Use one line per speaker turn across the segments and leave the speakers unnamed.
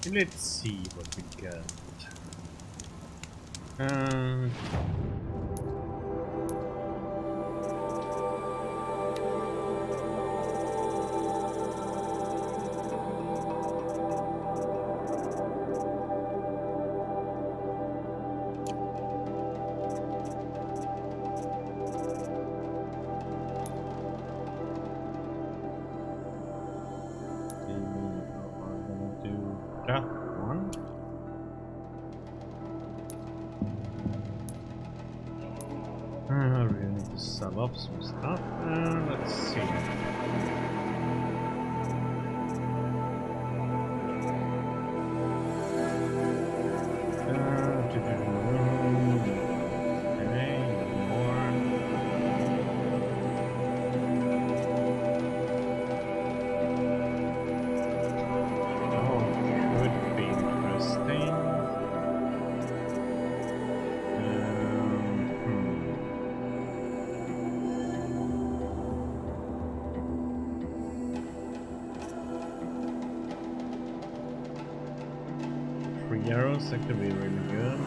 Let's see what we got. Up some stuff. Let's see. Arrows, that could be really good.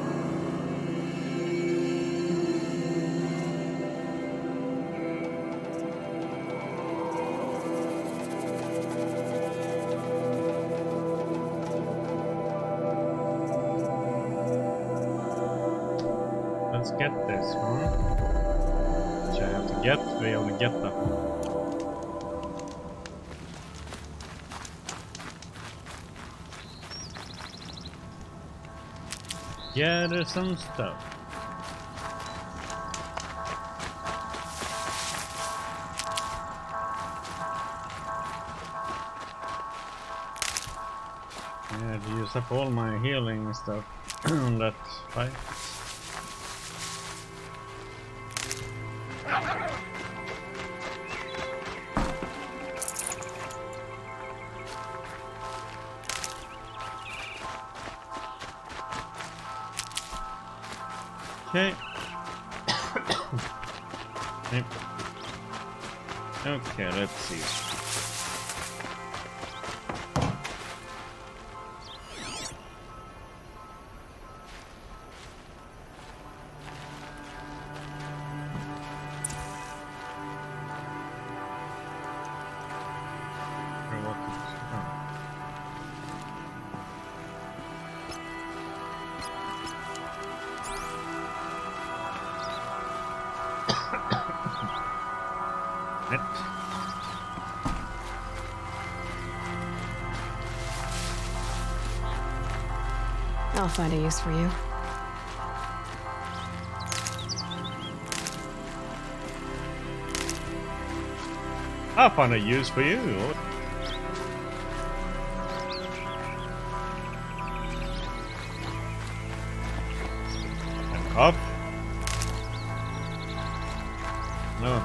Let's get this one. Which I have to get to be able to get that one. Yeah, there's some stuff. Yeah, to use up all my healing stuff on that fight. Okay. Okay, let's see.
I'll find a use for you.
I'll find a use for you. And up. No.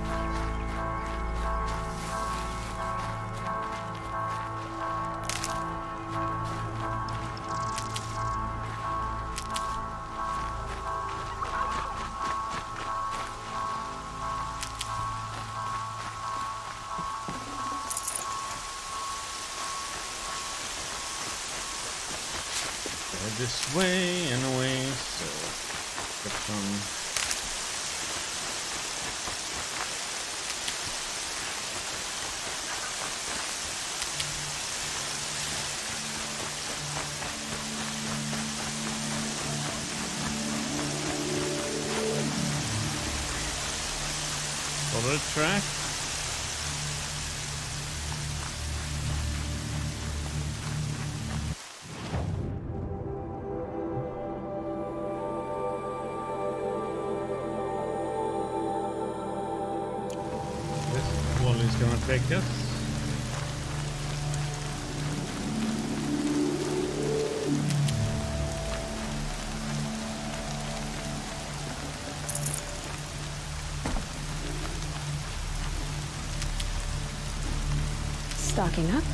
This way and away, so get some. Follow the track. Gonna take us.
Stocking up.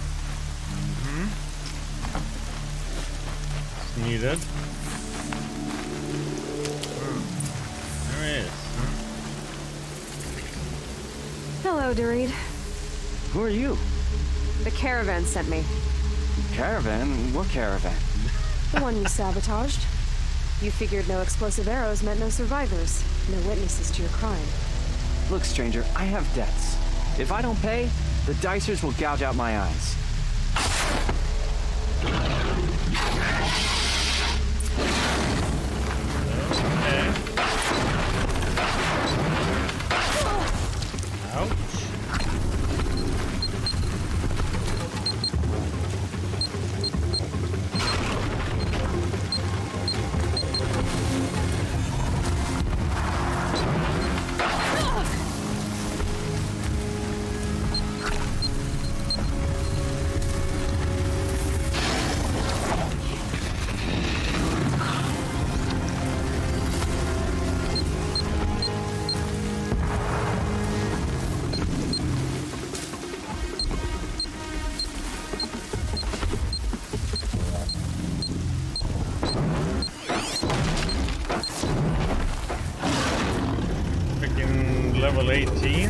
It's needed. There it is.
Hello, Dorit.
Who are you?
The caravan sent me. Caravan? What caravan?
The one you sabotaged. You figured no explosive arrows meant no survivors, no witnesses to your crime.
Look, stranger, I have debts. If I don't pay, the Dicers will gouge out my eyes.
Level 18.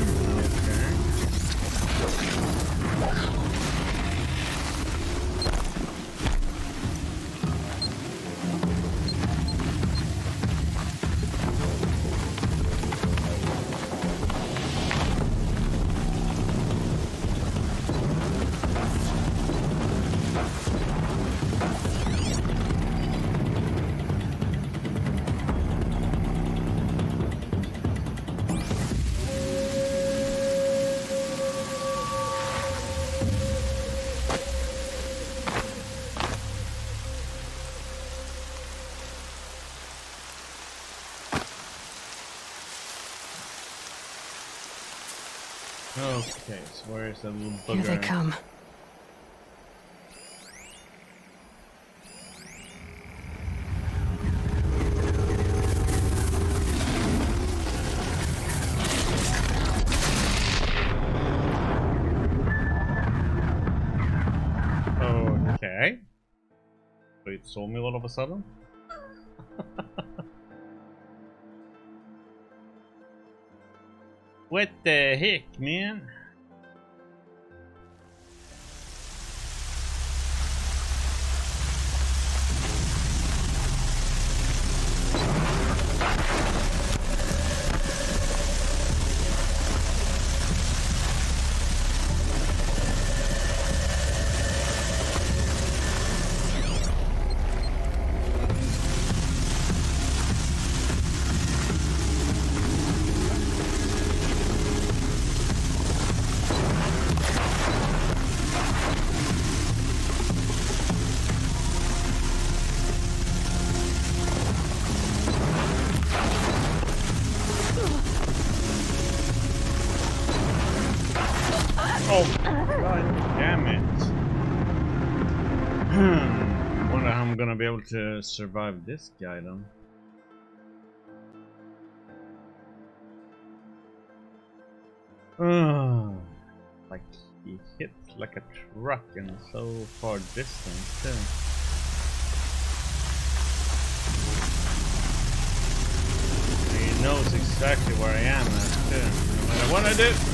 Okay, so where is that little bugger?
Here they come.
Okay. So it saw me all of a sudden? What the heck, man? Oh, god damn it. Wonder how I'm gonna be able to survive this guy then. Like he hits like a truck and so far distance too. He knows exactly where I am at too, no matter what I do.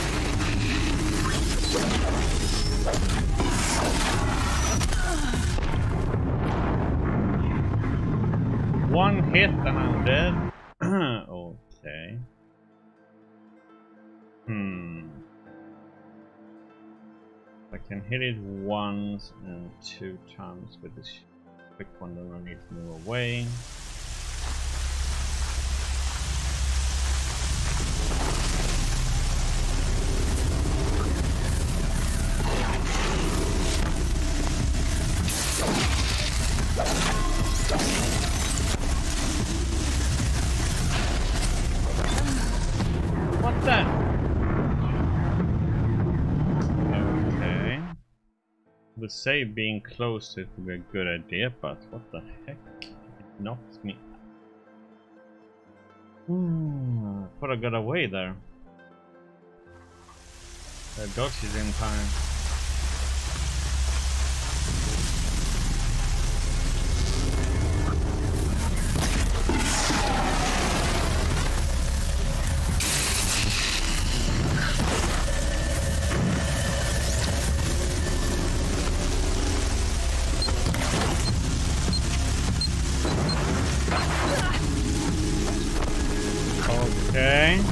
One hit and I'm dead. Okay. I can hit it once and 2 times with this quick one, then I need to move away. What the? Okay. I would say being close to it would be a good idea, but what the heck? It knocked me. Thought I got away there. I dodged it in time. Okay.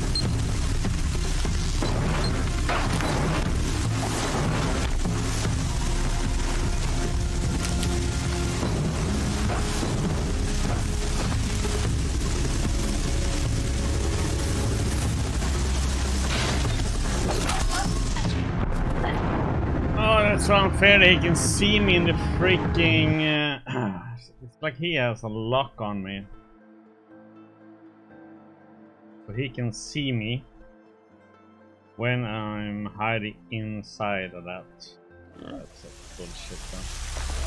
That's so unfair that he can see me in the freaking... it's like he has a lock on me. So he can see me when I'm hiding inside of that. That's a bullshit though.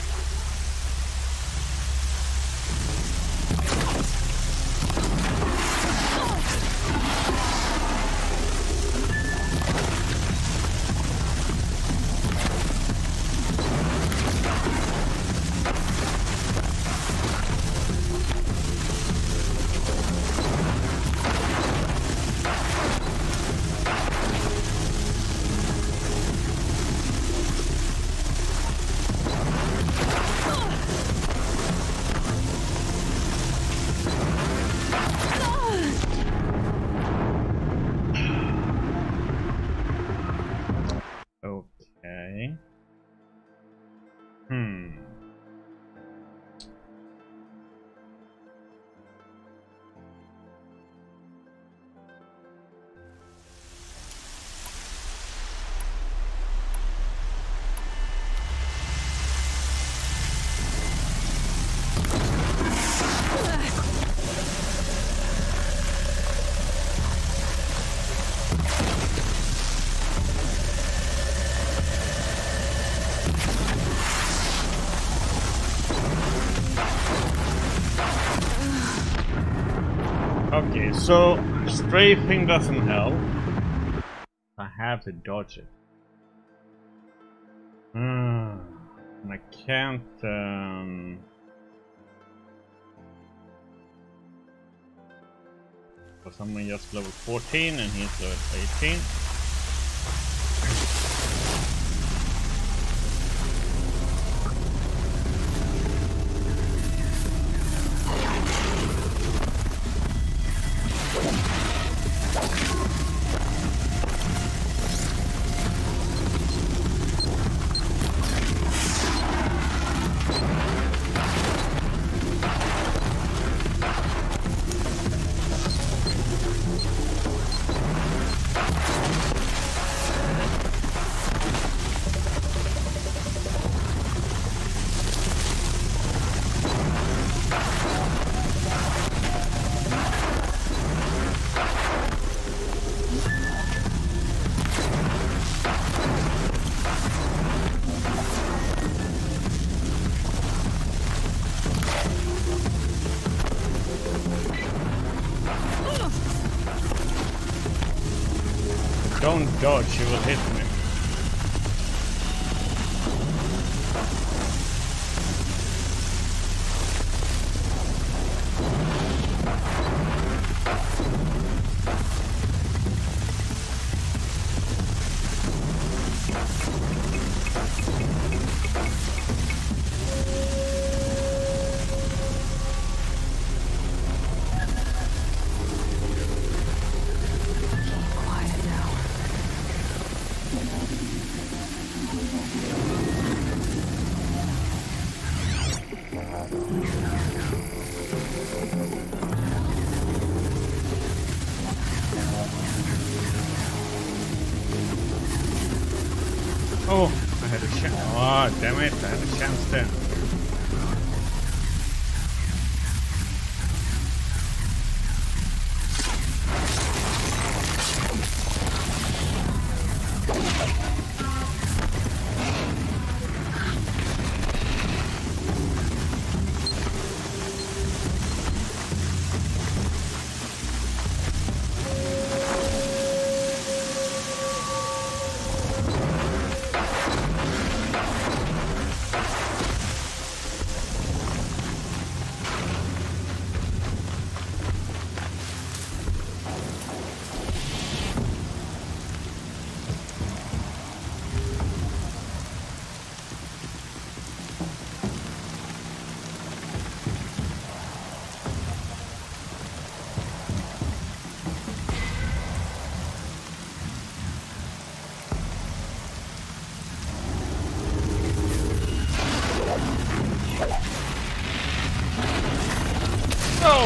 Okay. Okay, so strafing doesn't help. I have to dodge it. And I can't. For someone just level 14 and he's level 18. Don't dodge, you will hit me. Oh, I had a chance. Oh, damn it, I had a chance there.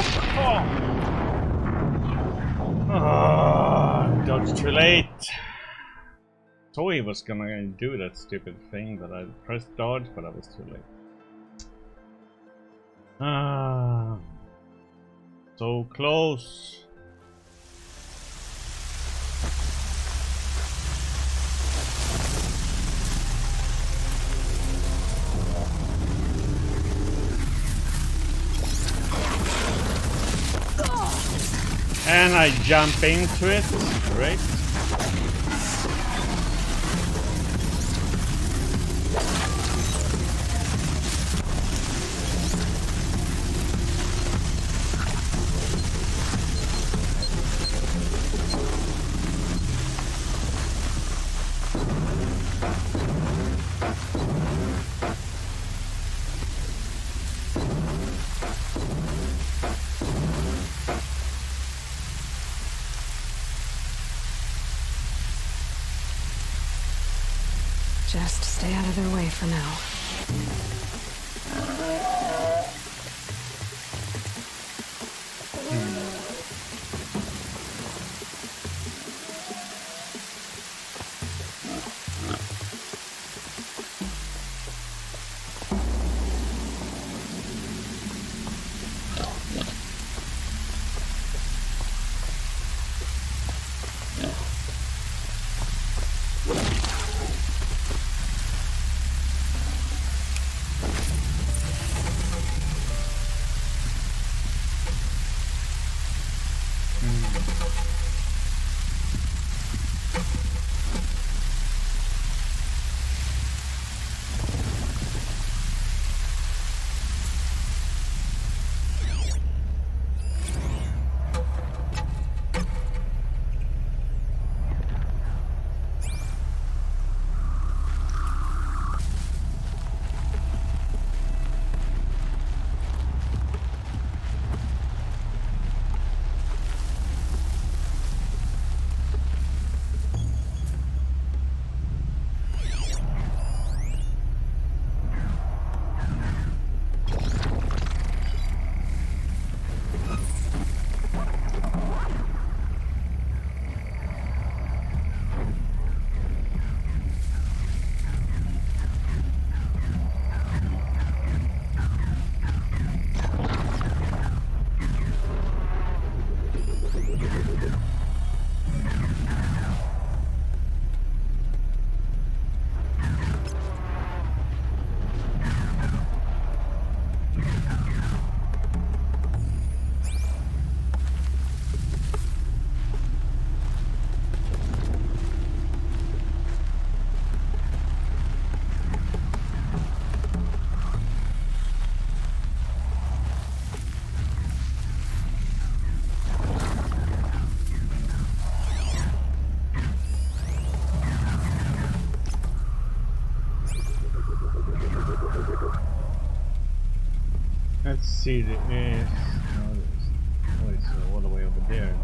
Oh, dodged too late. Thought he was gonna do that stupid thing, but I pressed dodge, but I was too late. Ah, so close. And I jump into it. Great.
Just stay out of their way for now.
Let's see, there is... Oh, it's all the way over there.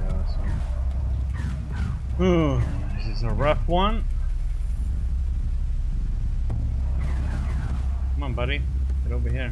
Ooh, this is a rough one. Come on, buddy. Get over here.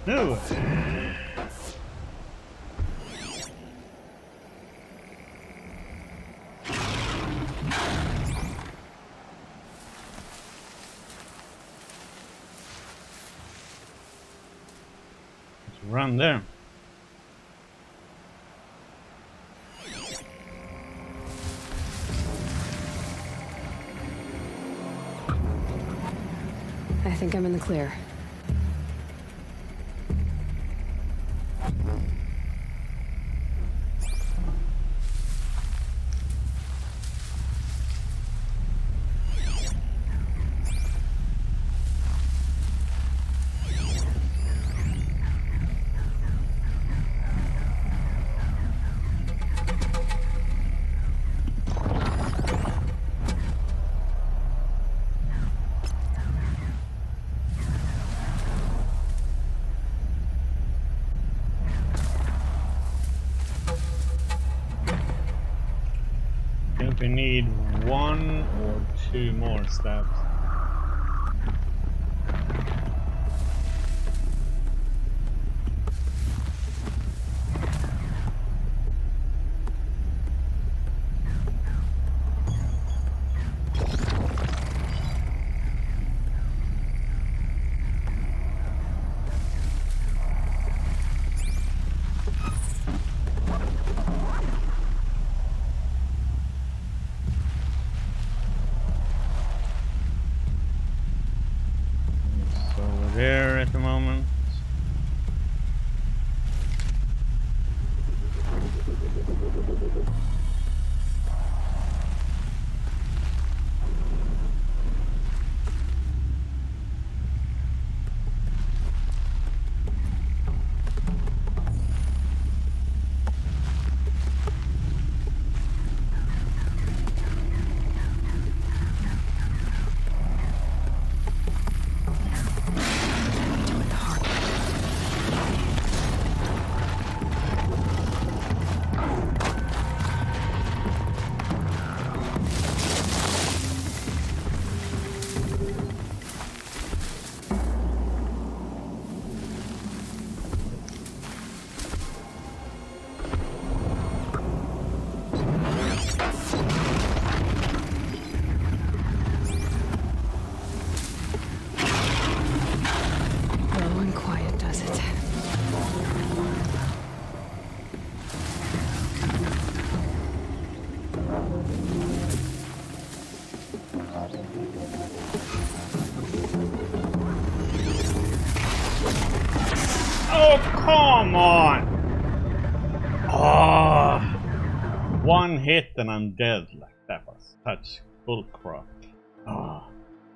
No! Let's run there.
I think I'm in the clear.
We need 1 or 2 more steps. There at the moment. Oh, come on! Oh, 1 hit and I'm dead. Like, that was such bullcrap. Oh.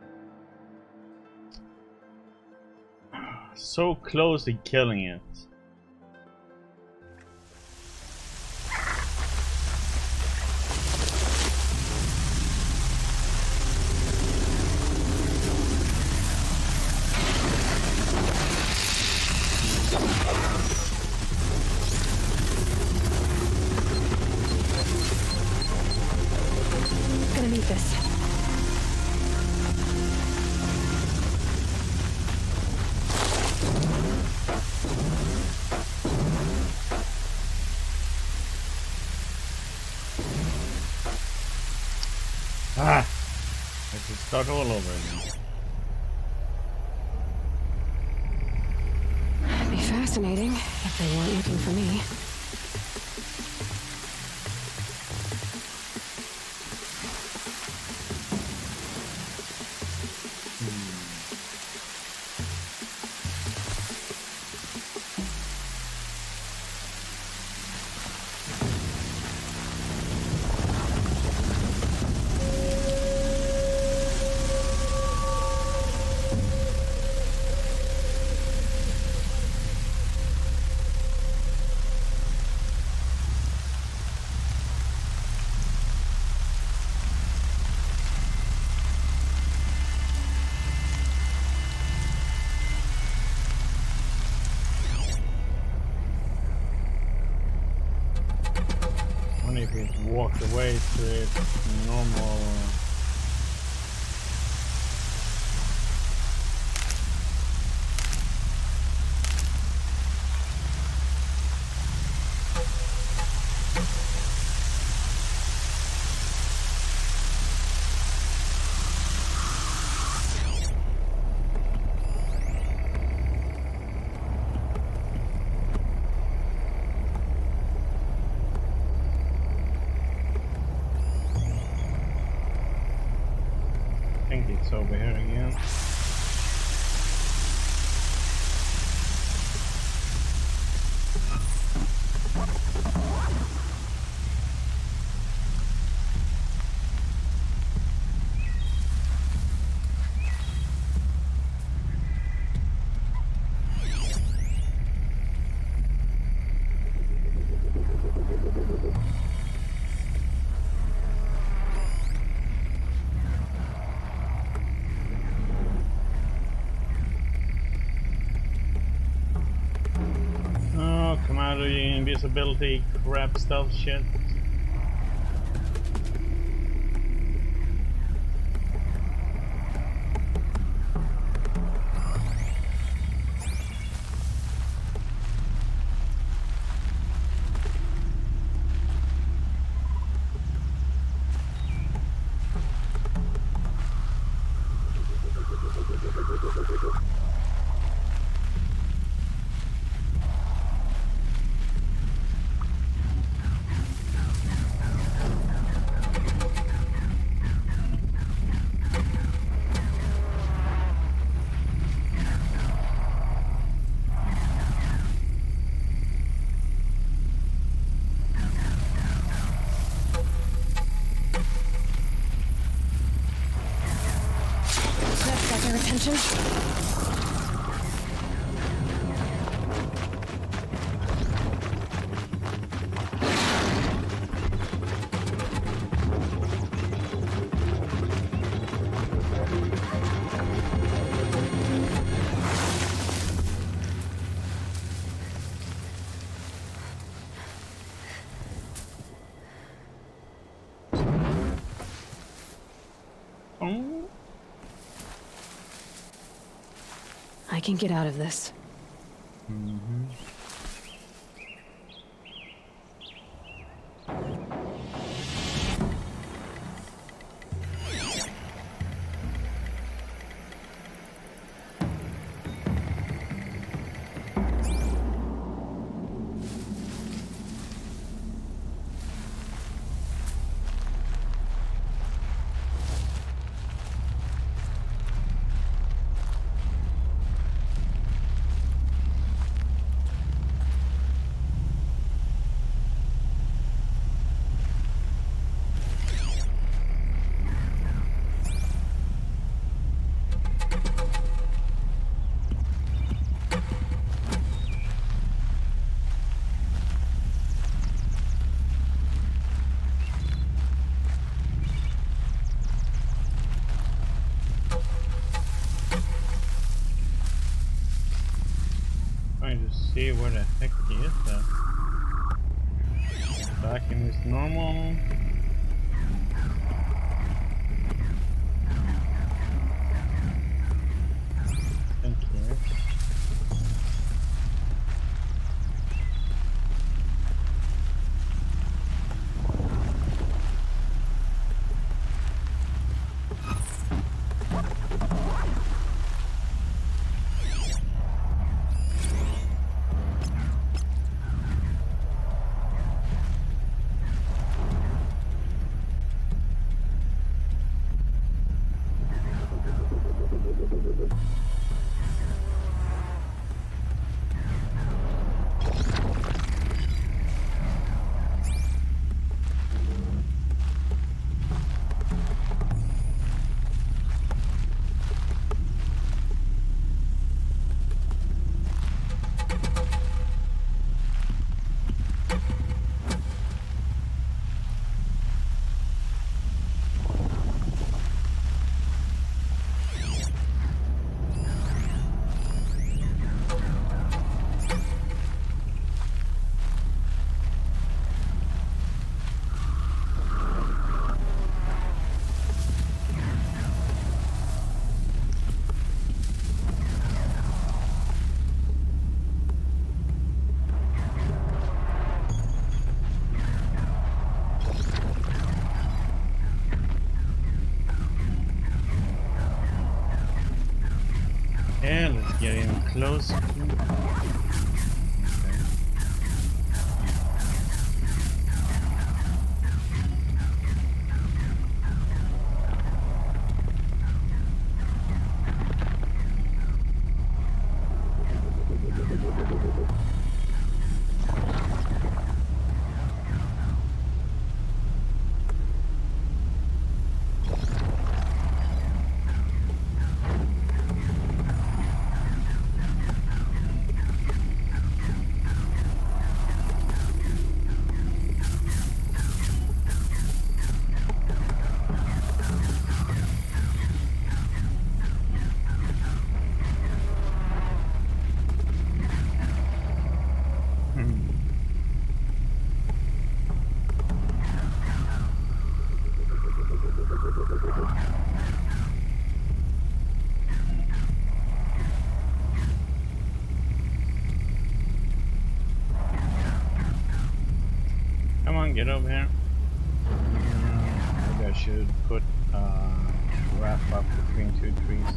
So close to killing it.
Gonna need this.
Ah! I should start all over again.
It'd be fascinating if they weren't looking for me.
If it walked away to its normal It's over here again. Come out of your invisibility crap stealth shit.
Attention. I can get out of this.
Trying to see where the heck he is at. Back in his normal. Thank you. Yeah, let's get in close. get over here? Maybe I should put wrap up between two trees.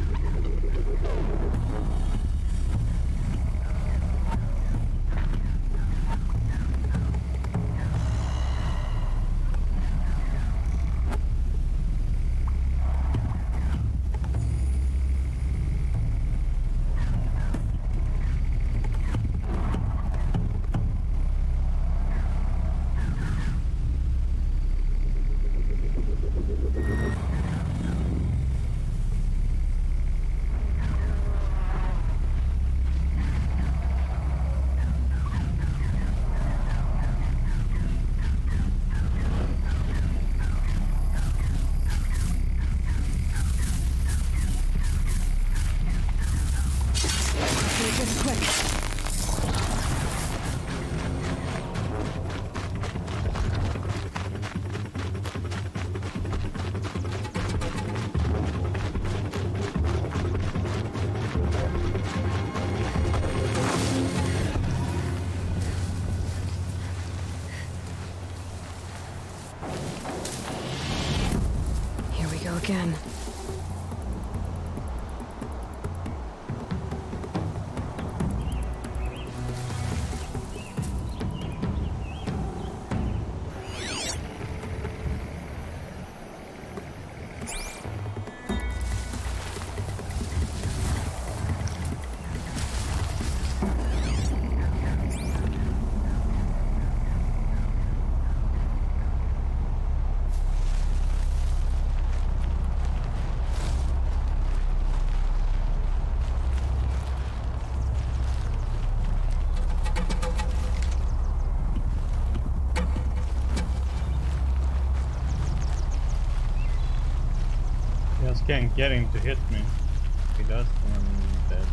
Again.
Just can't get him to hit me. If he does, then I'm dead.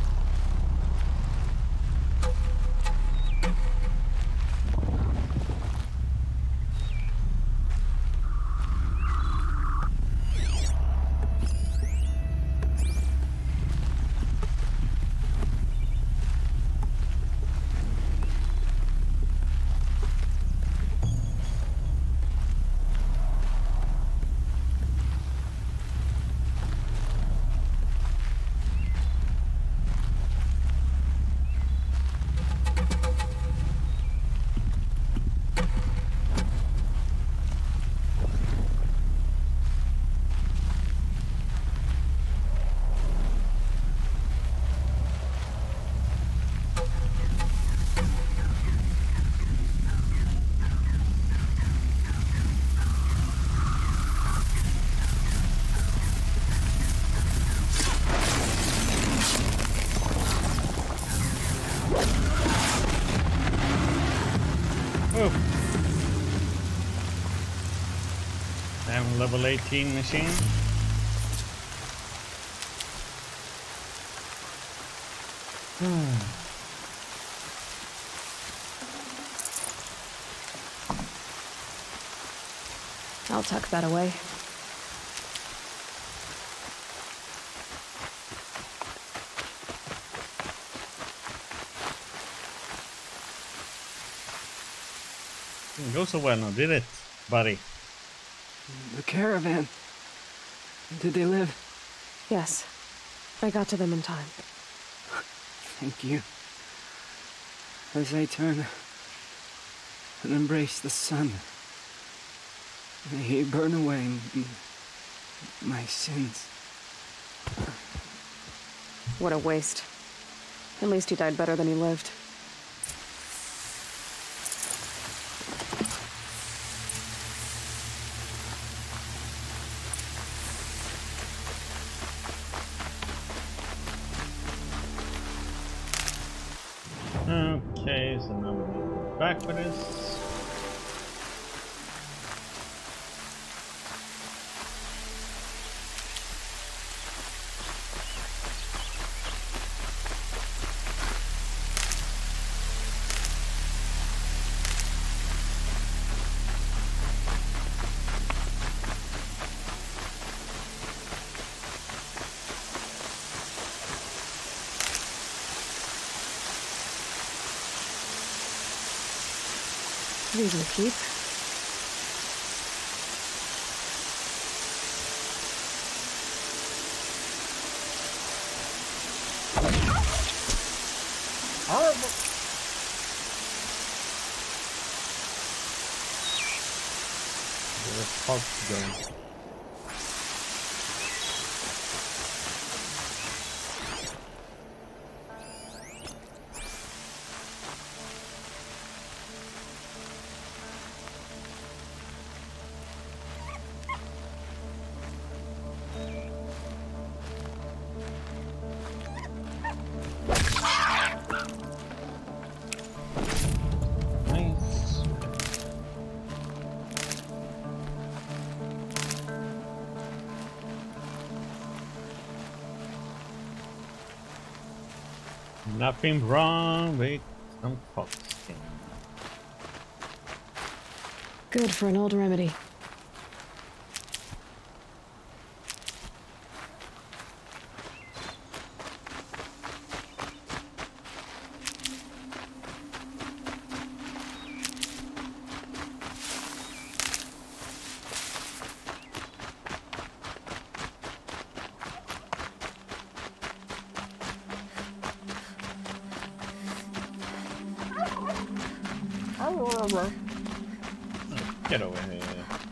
Damn level 18 machine.
I'll tuck that away.
Didn't go so well now, did it, buddy?
The caravan. Did they live?
Yes. I got to them in time.
Thank you. As I turn and embrace the sun, may he burn away my sins.
What a waste. At least he died better than he lived.
Okay, so now we need to go back for this.
These will keep.
Horrible. Where the fuck's going? Nothing wrong with some fox skin.
Good for an old remedy.
Get over here.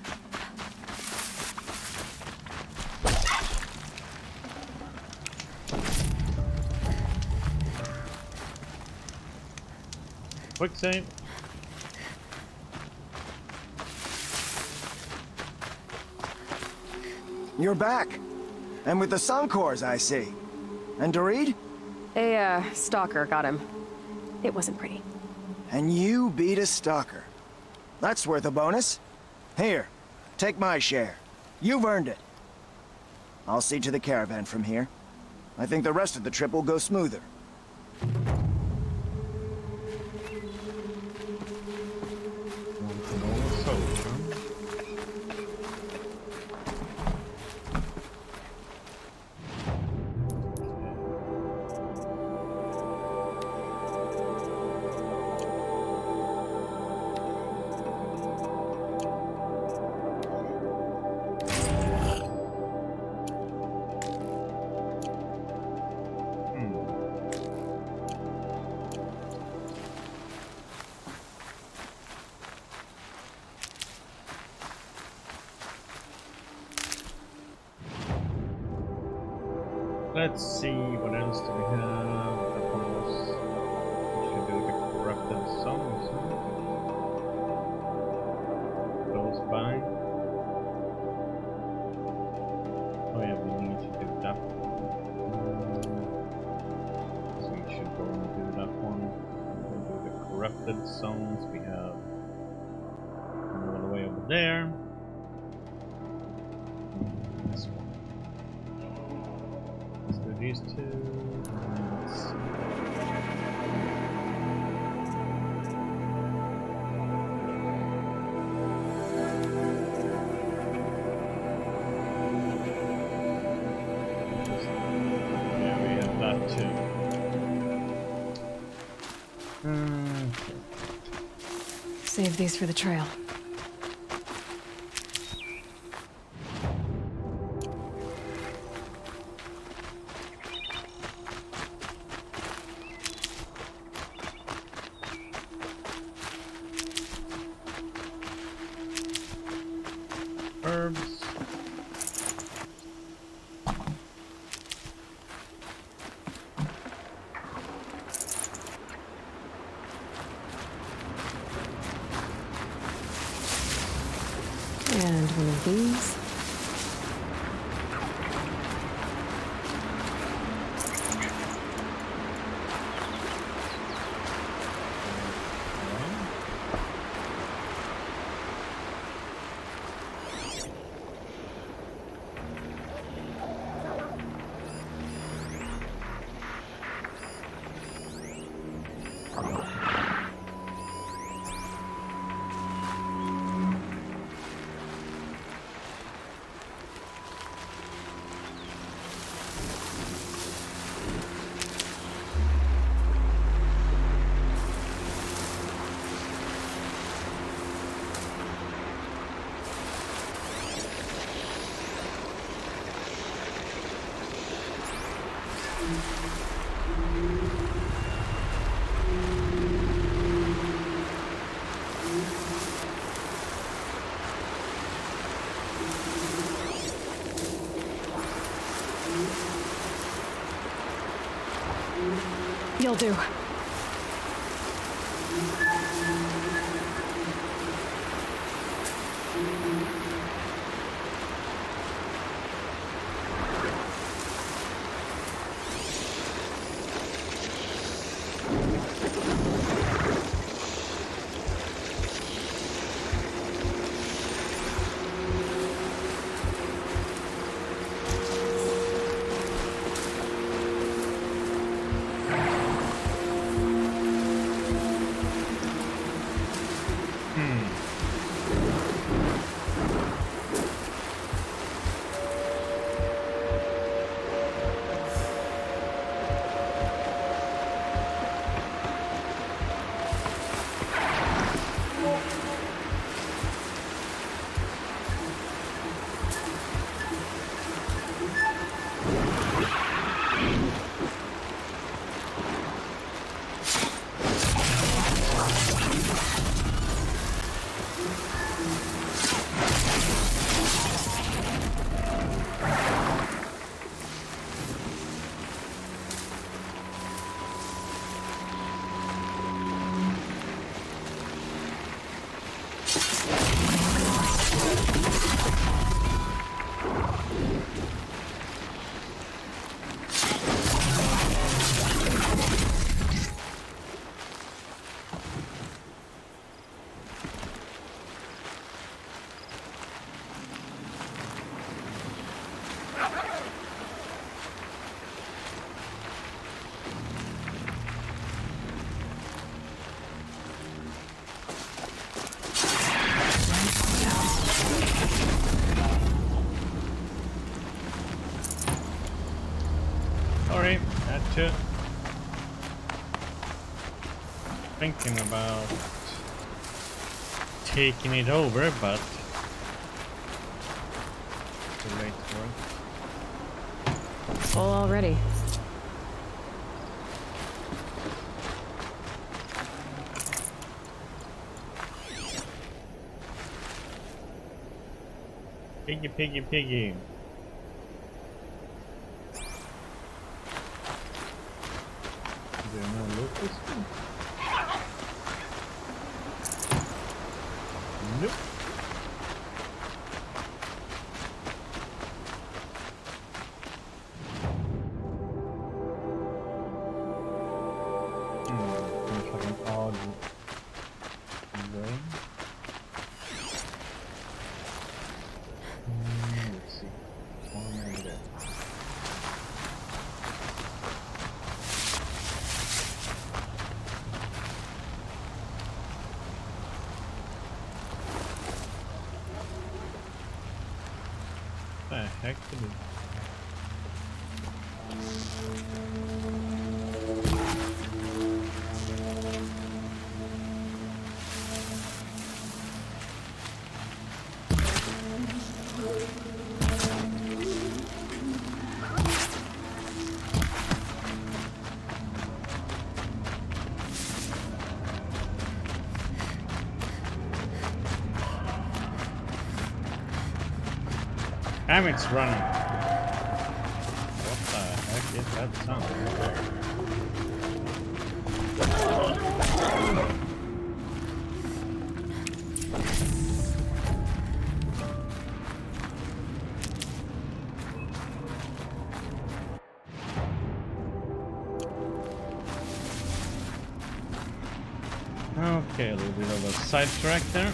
Quick save.
You're back. And with the Suncors, I see. And Dorit?
A, stalker got him. It wasn't pretty.
And you beat a stalker. That's worth a bonus. Here, take my share. You've earned it. I'll see to the caravan from here. I think the rest of the trip will go smoother.
Let's see, what else do we have? Of course, we should do the corrupted songs. Close by. Oh yeah, we need to do that one. So we should go and do that one. We'll do the corrupted songs. We have one all the way over there. This one. Let's do these two. Let's see. Yeah, we have that too. Okay.
Save these for the trail.
Herbs.
And one of these. You'll do.
Sorry, had to. Thinking about taking it over, but too late for it.
Full already.
Piggy, piggy, piggy. Is there no locust? Nope. Looks like an odd way. Let's see. One over there. What the heck did it? Damn, it's running. What the heck is that sound? Okay, a little bit of a sidetrack there.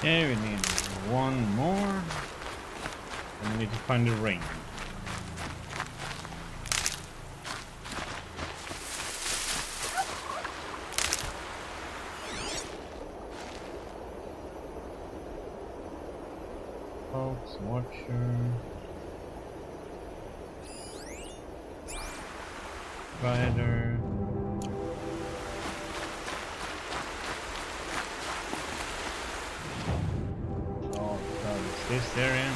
Okay, we need one more. And we need to find the ring. Folks, watcher. Rider. Oh god, is this area?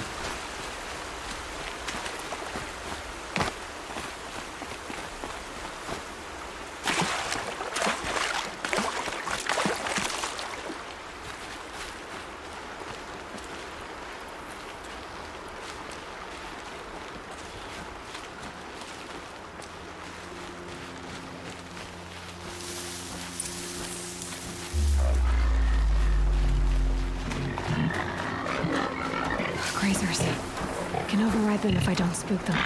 Grazers. Can override them if I don't spook them.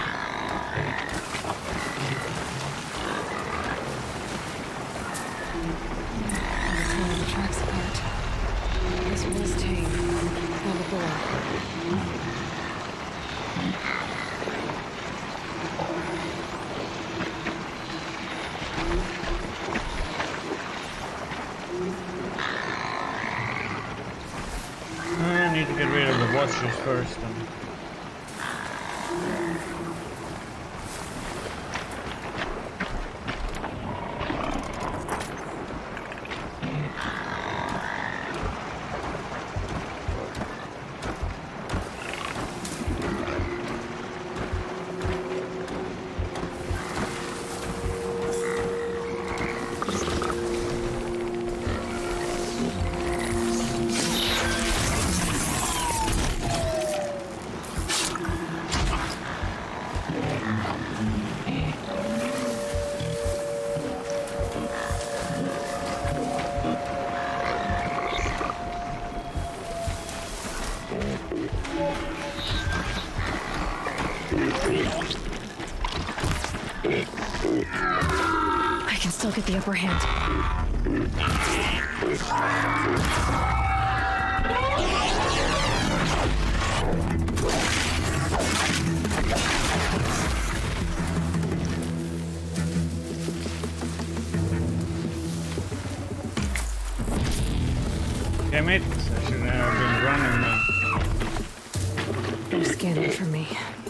I'm tearing the tracks apart. This one is tame. Found a boar.
I need to get rid of the watchers first.
I can still get the upper hand.
Damn it, I should have been running now.
They're scanning for me.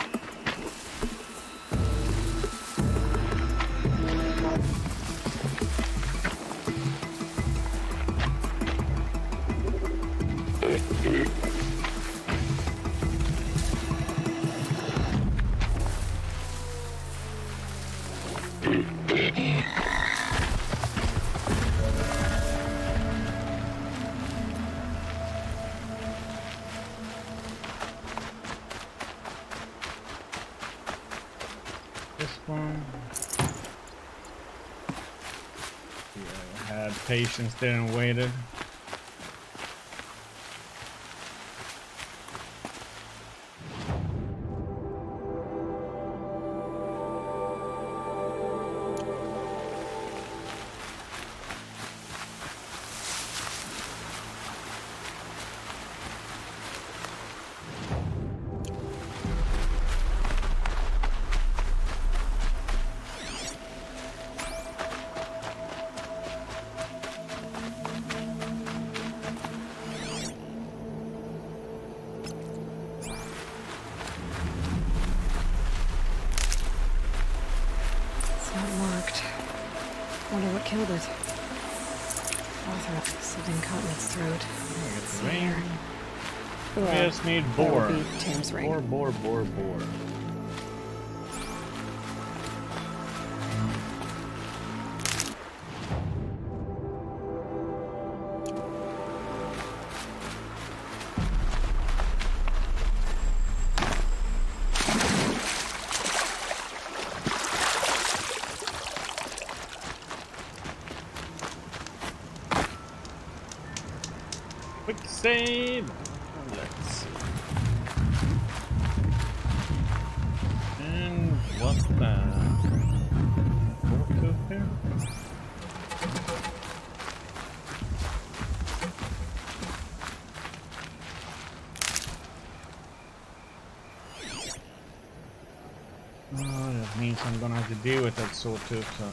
This one. Yeah, I had patience there and waited. Wonder what killed it. Arthur, something caught in its throat. It's the ring. We
Well,
just need
that
boar.
would be Tim's ring.
Boar. Quick save. Let's see. And what's that? Go to here. things I'm gonna have to deal with that sawtooth. So.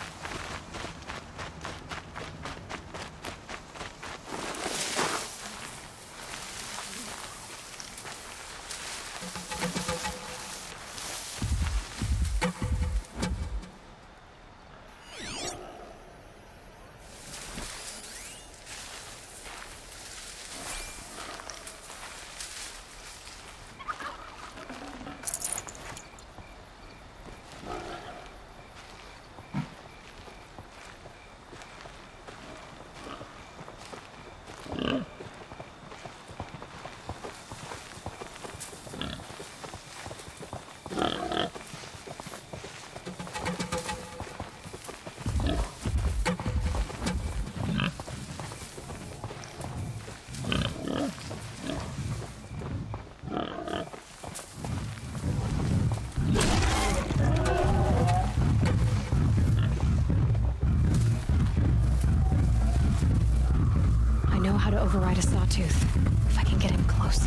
How to override a sawtooth, if I can get him close.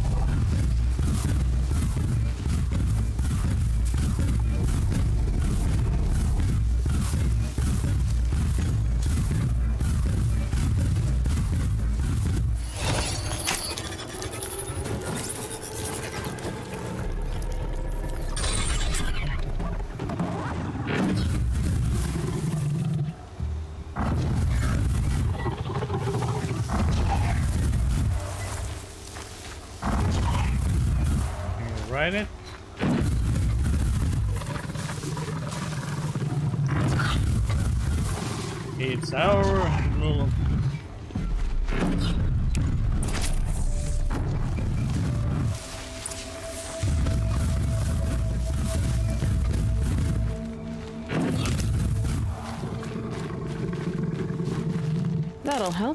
Right it. It's our rule.
That'll help.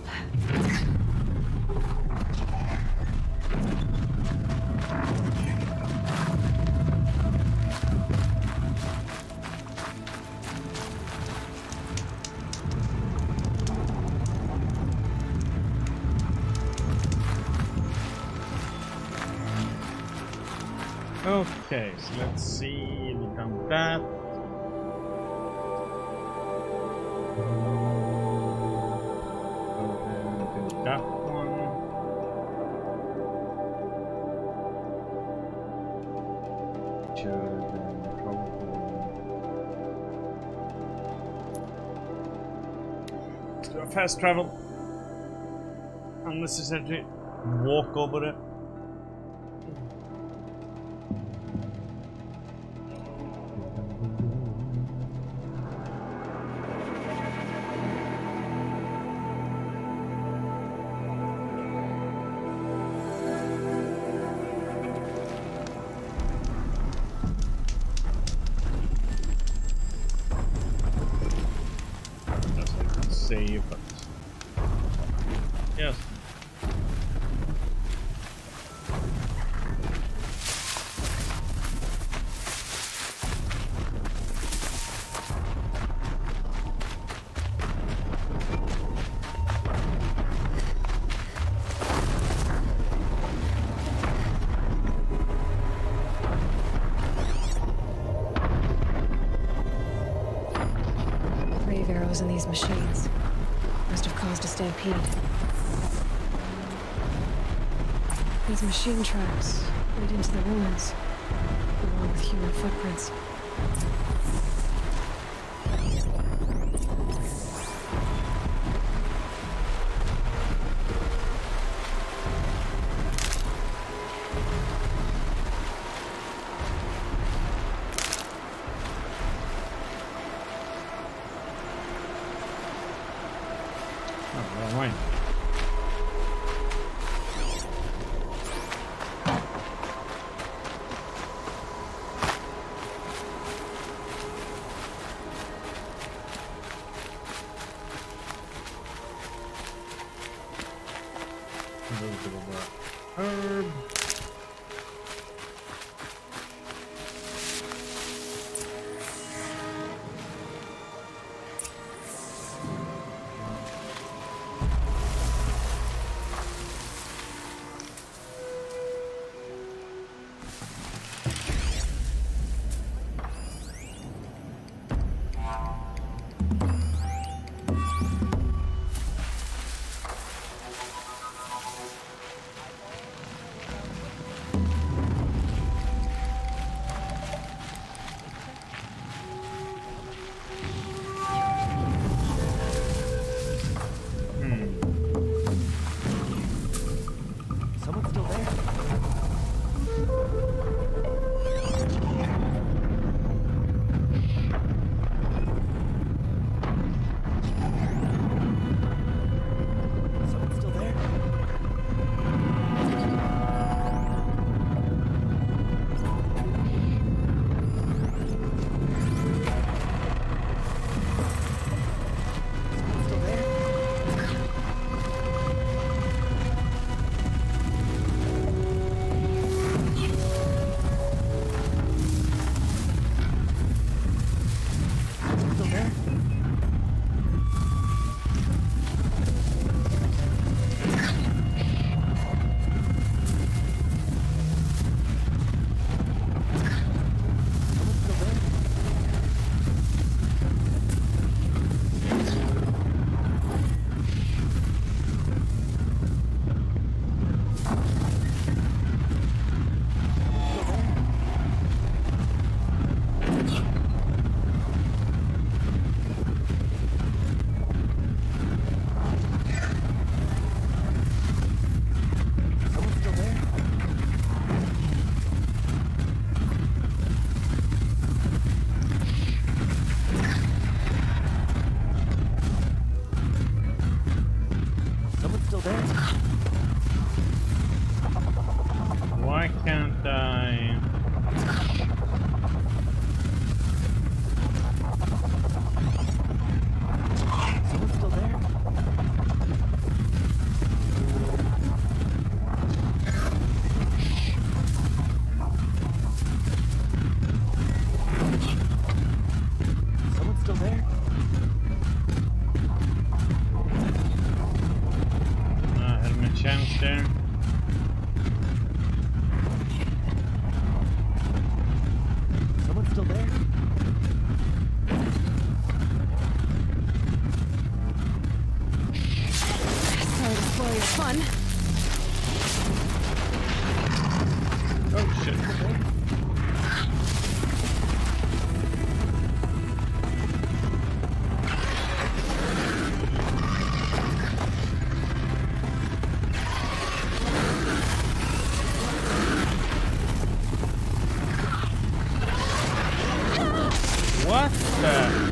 Okay, so let's see, we've done that. Do that one. Should probably do a fast travel. Unless it's actually walk over it. Save it. Yes.
Brave arrows in these machines. Must have caused a stampede. These machine tracks lead into the ruins, along with human footprints.
Right. A little bit of herb.
there?
Why can't I?
Someone still there? Someone still there?
Had my chance there.
Someone still there?
Sorry to spoil your fun.
Oh shit. What the?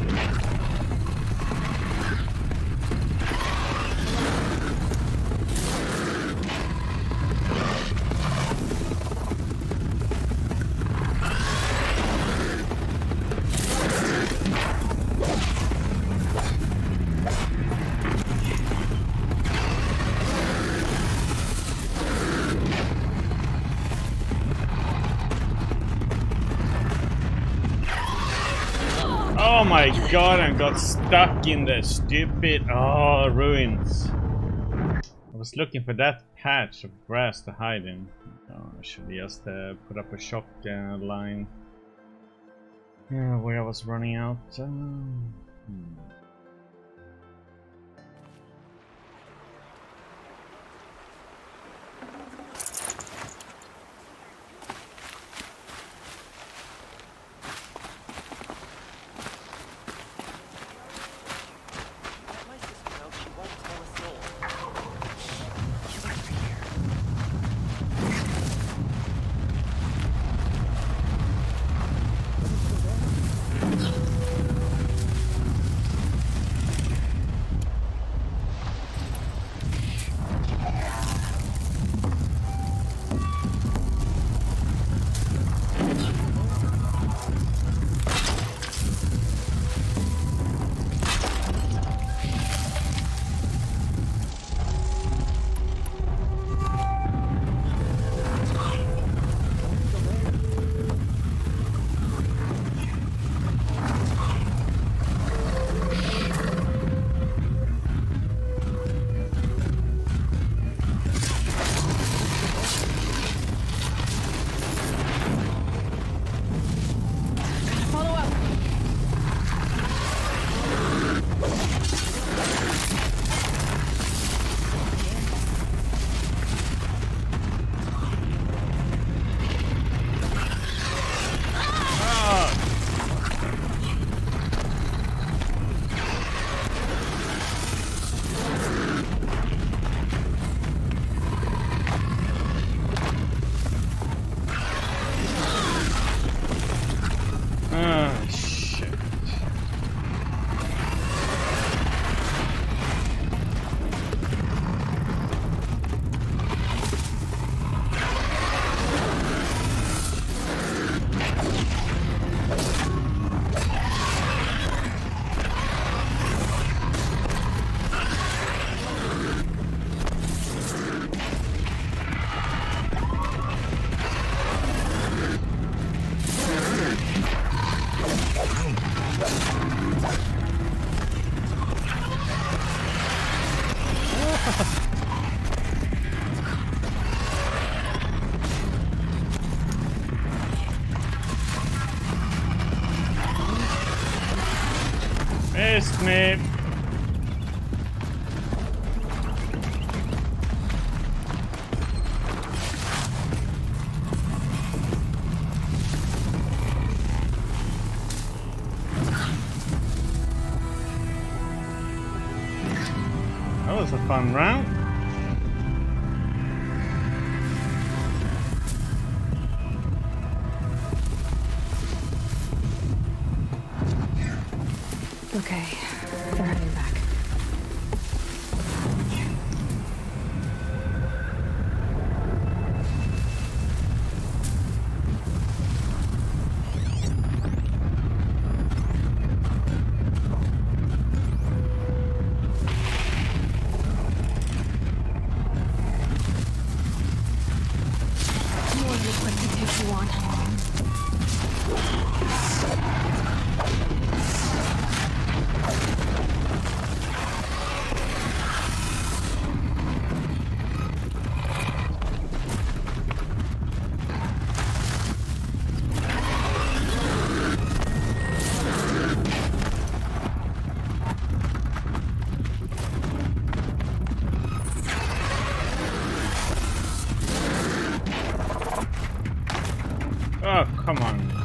Oh my god, I got stuck in the stupid ruins. I was looking for that patch of grass to hide in. Oh, I should just put up a shock line where I was running out.
My sister knows she won't tell a soul. She's over here.
Missed me. That was a fun round.
Okay, they're heading back.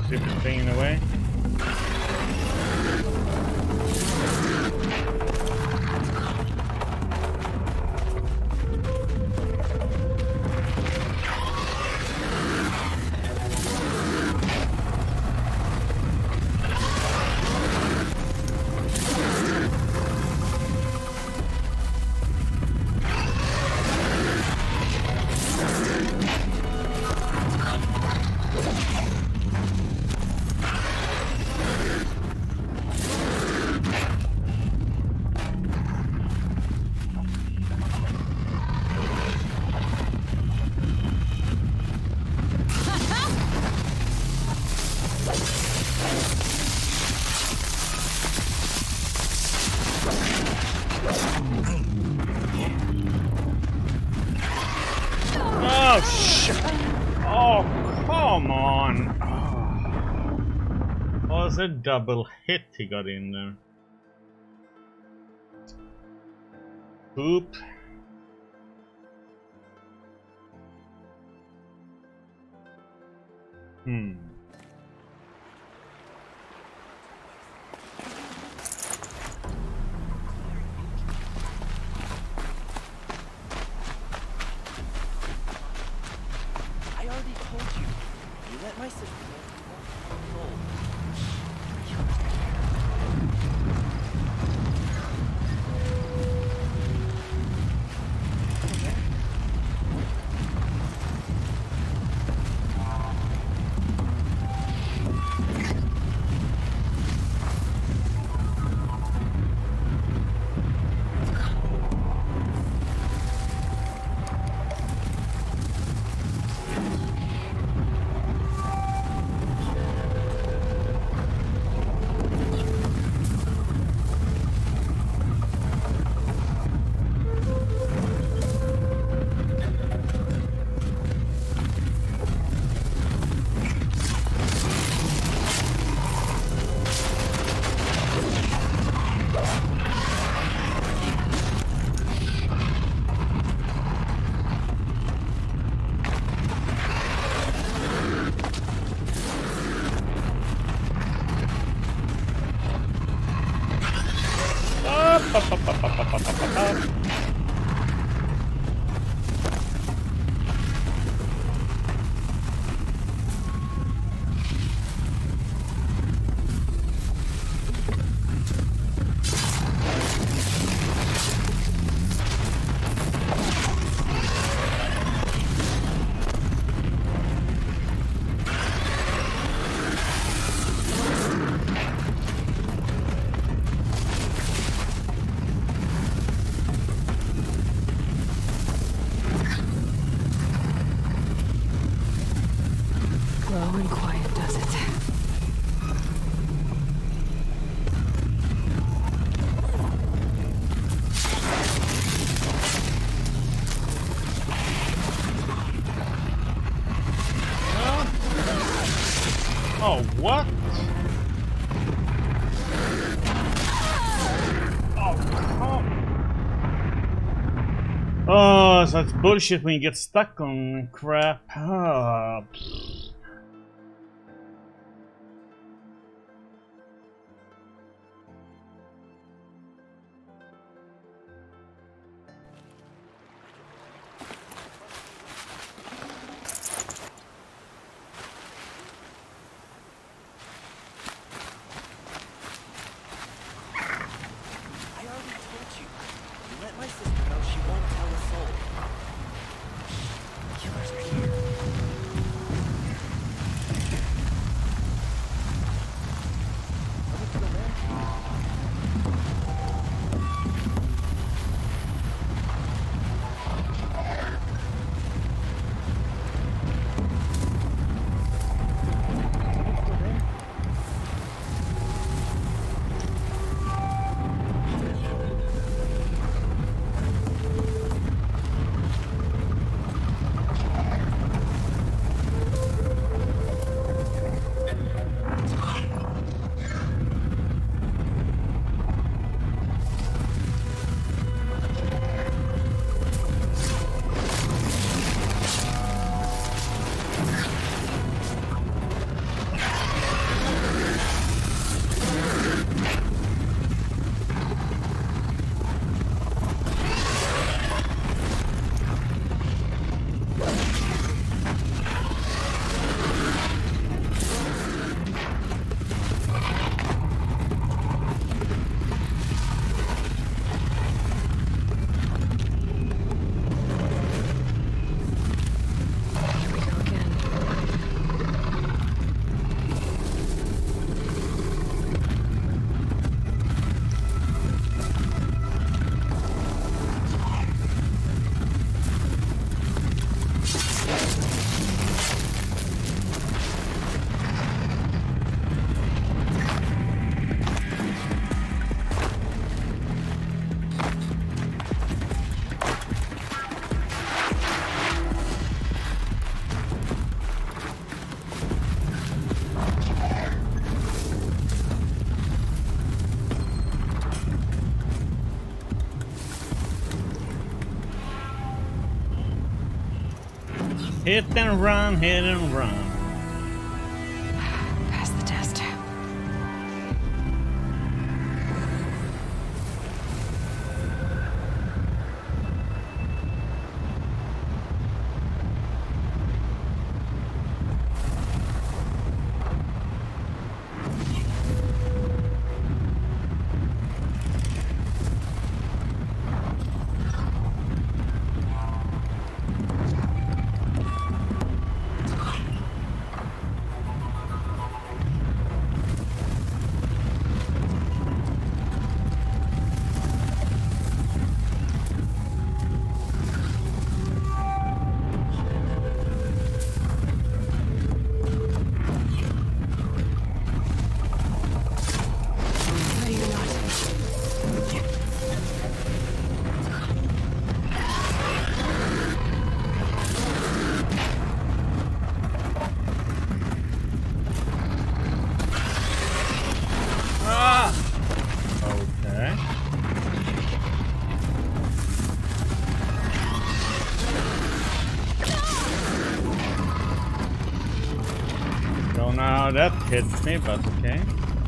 stupid thing in a way. Oh, shit. Oh, come on. Oh, was a double hit he got in there. Poop.
I already told you. You let my sister know you won't tell
Slow and quiet does it.
Oh, what? Oh, come. Oh, so that's bullshit when you get stuck on crap. Oh,
my sister knows she won't tell a soul. Killers are here. Are we still there?
Hit and run, hit and run.
Pass the test.
That hits me, but okay.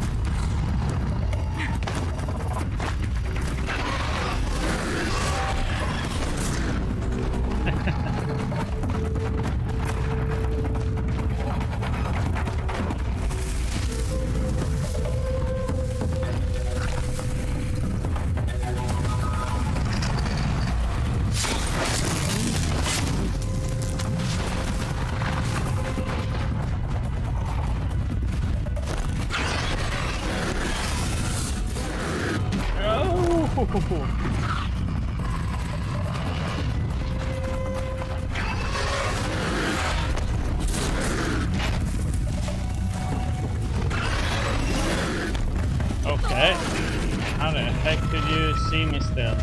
Okay. How the heck could you see me still?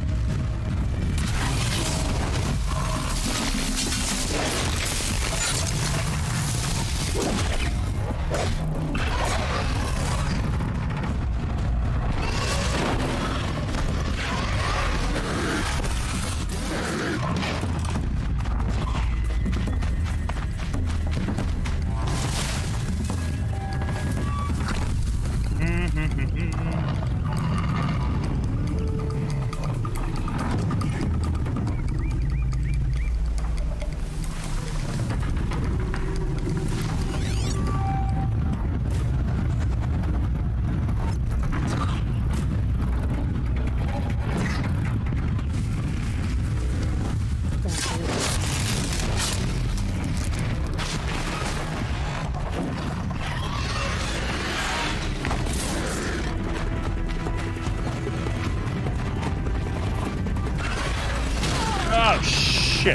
Oh, shit.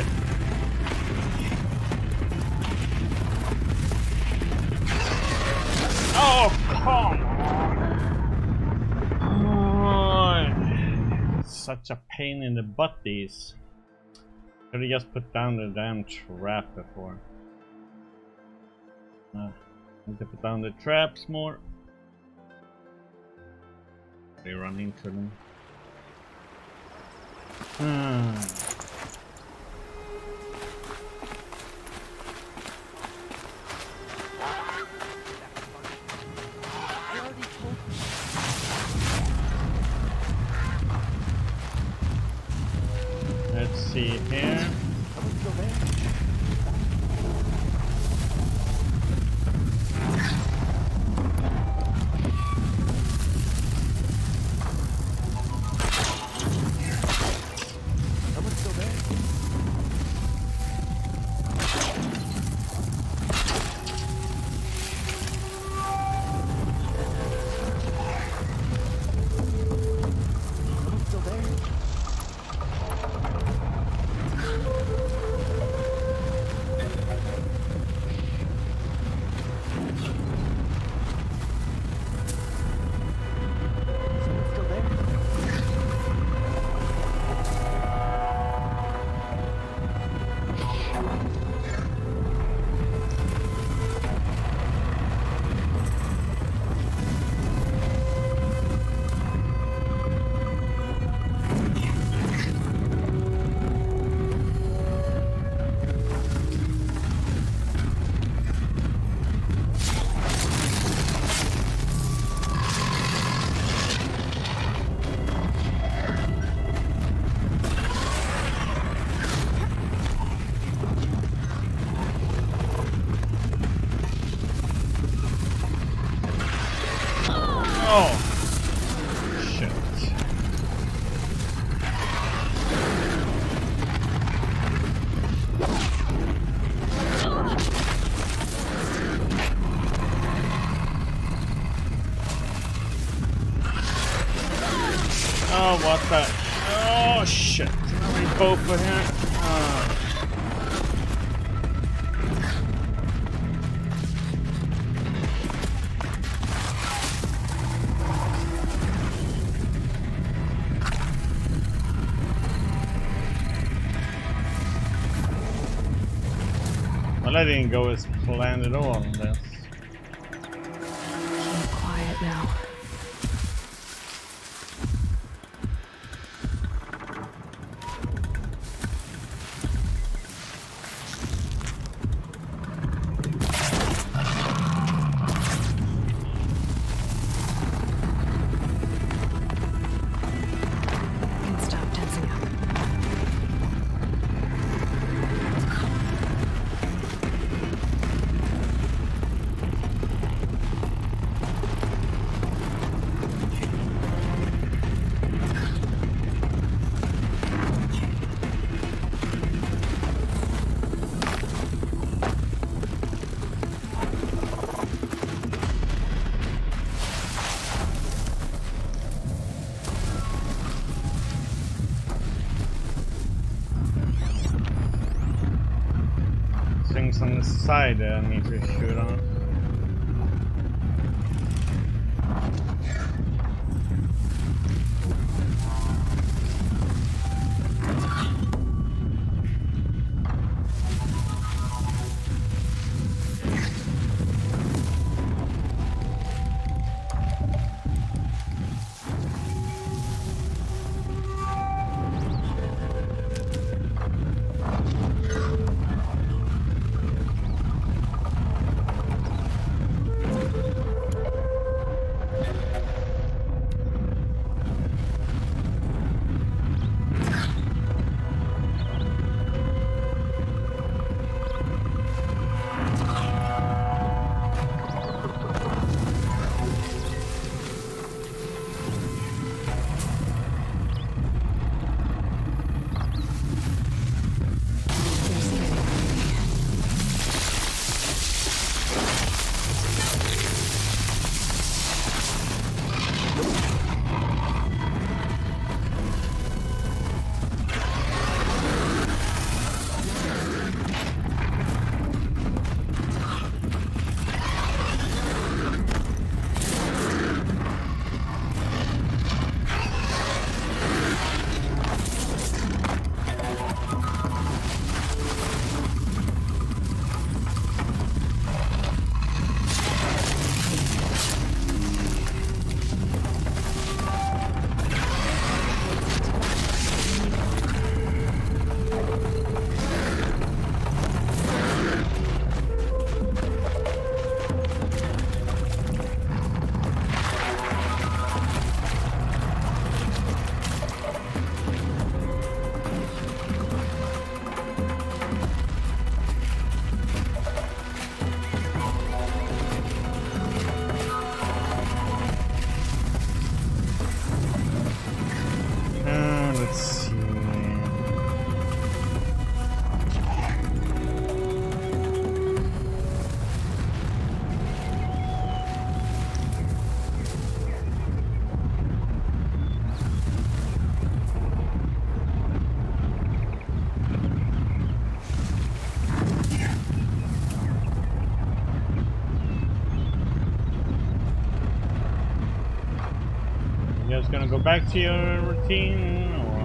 Oh, come on. Such a pain in the butt, these. Should have just put down the damn trap before. Need to put down the traps more. They run into them. Let's see here. shit. We both are here. Well, I didn't go as planned at all on this.
Keep quiet now. And stop tensing up.
Things on the side that I need to shoot on. Let's see. You guys gonna go back to your routine, or?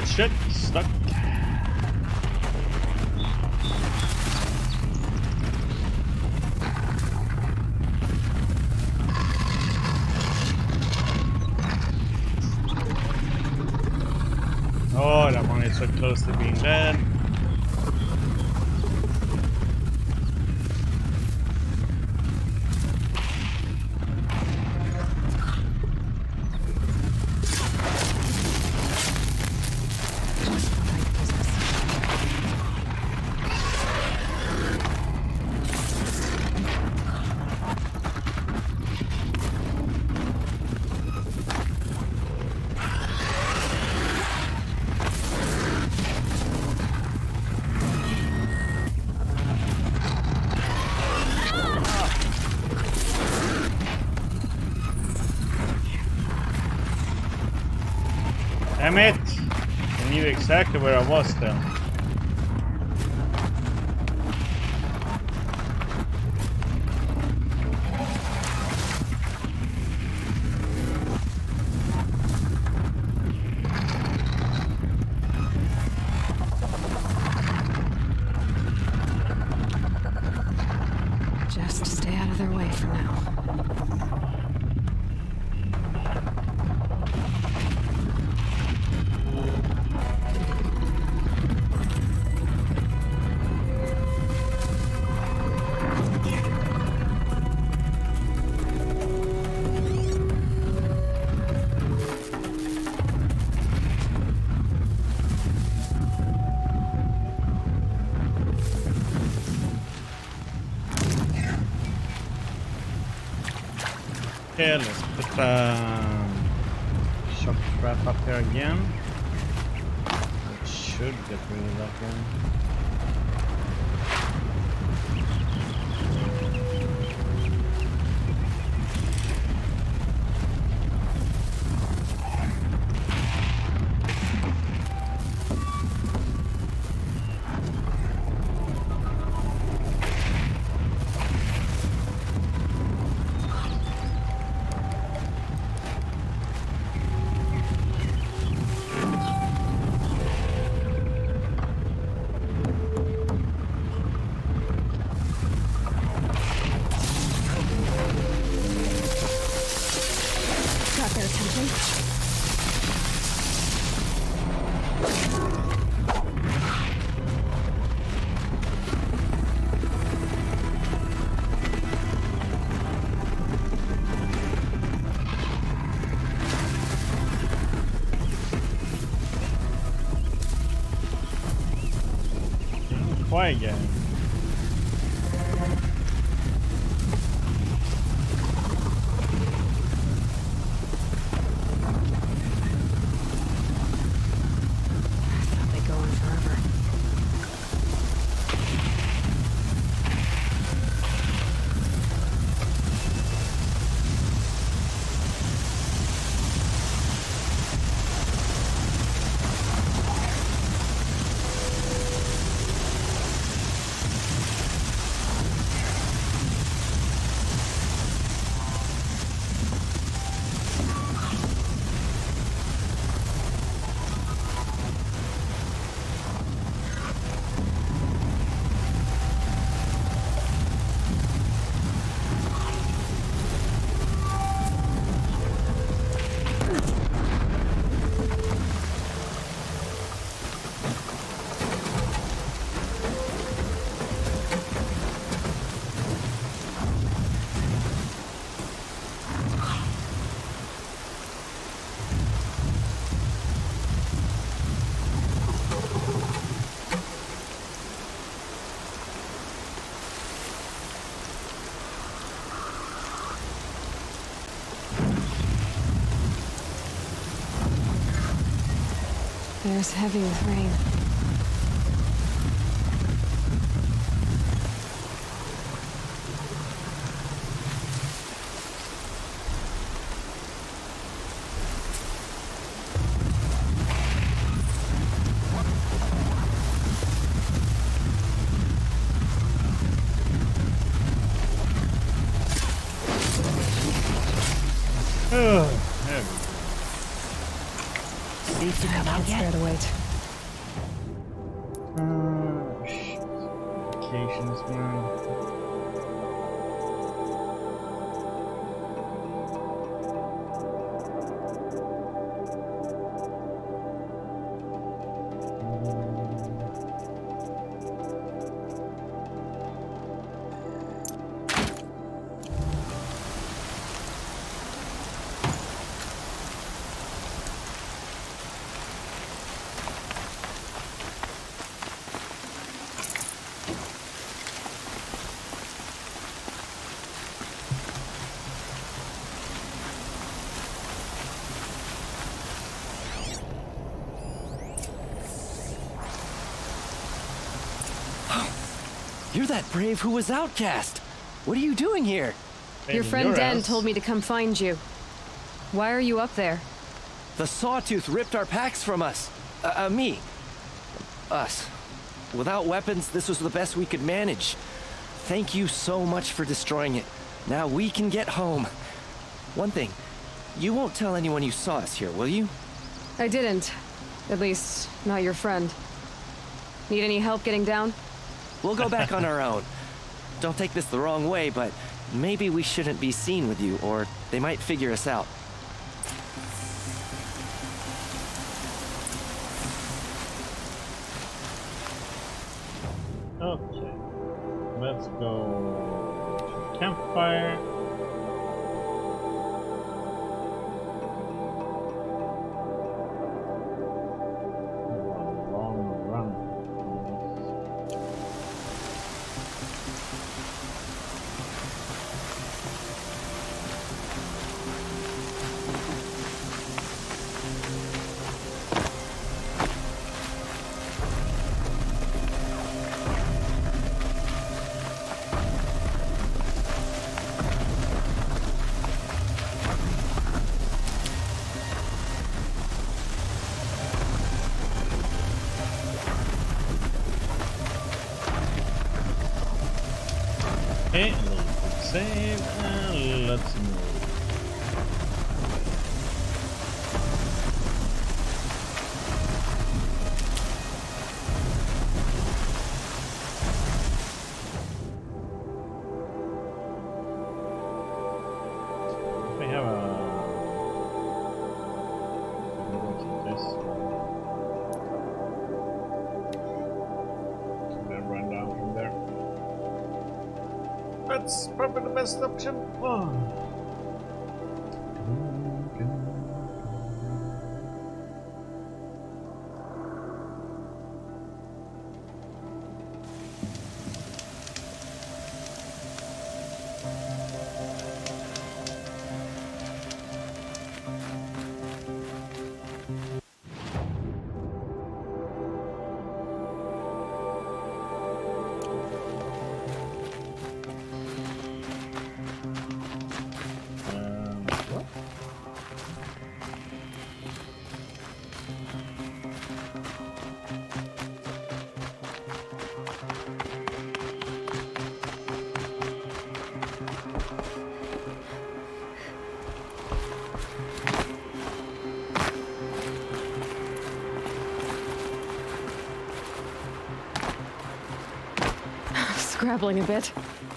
Shit, stuck. Oh, that one is so close to being dead. Damn it! I knew exactly where I was then.
Just stay out of their way for now.
Okay, let's put shock trap up here again. It should get rid of that one.
Got their attention.
Quiet again.
Thought they'd go on forever. Air's heavy with rain.
Oh, there we go.
safe to come out yet?
Scared to wait.
Shit. Vacations, man.
You're that brave who was outcast. What are you doing here?
Your friend Dan told me to come find you. Why are you up there?
The Sawtooth ripped our packs from us. Me. Us. Without weapons, this was the best we could manage. Thank you so much for destroying it. Now we can get home. One thing, you won't tell anyone you saw us here, will you?
I didn't. At least, not your friend. Need any help getting down?
We'll go back on our own. Don't take this the wrong way, but maybe we shouldn't be seen with you, or they might figure us out.
Okay. Let's go to the campfire. Okay, let's save and let's move. We have a this and then run down from there. That's probably the best option. Oh.
Scrabbling a bit.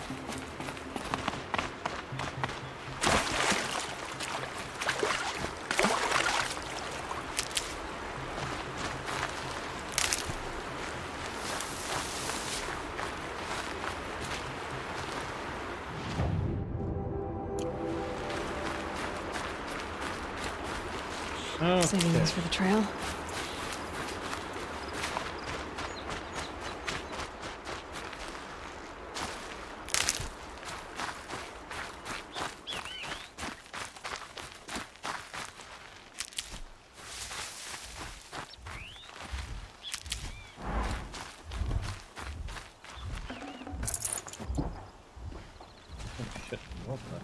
Saving these for the trail.
Shit, what the?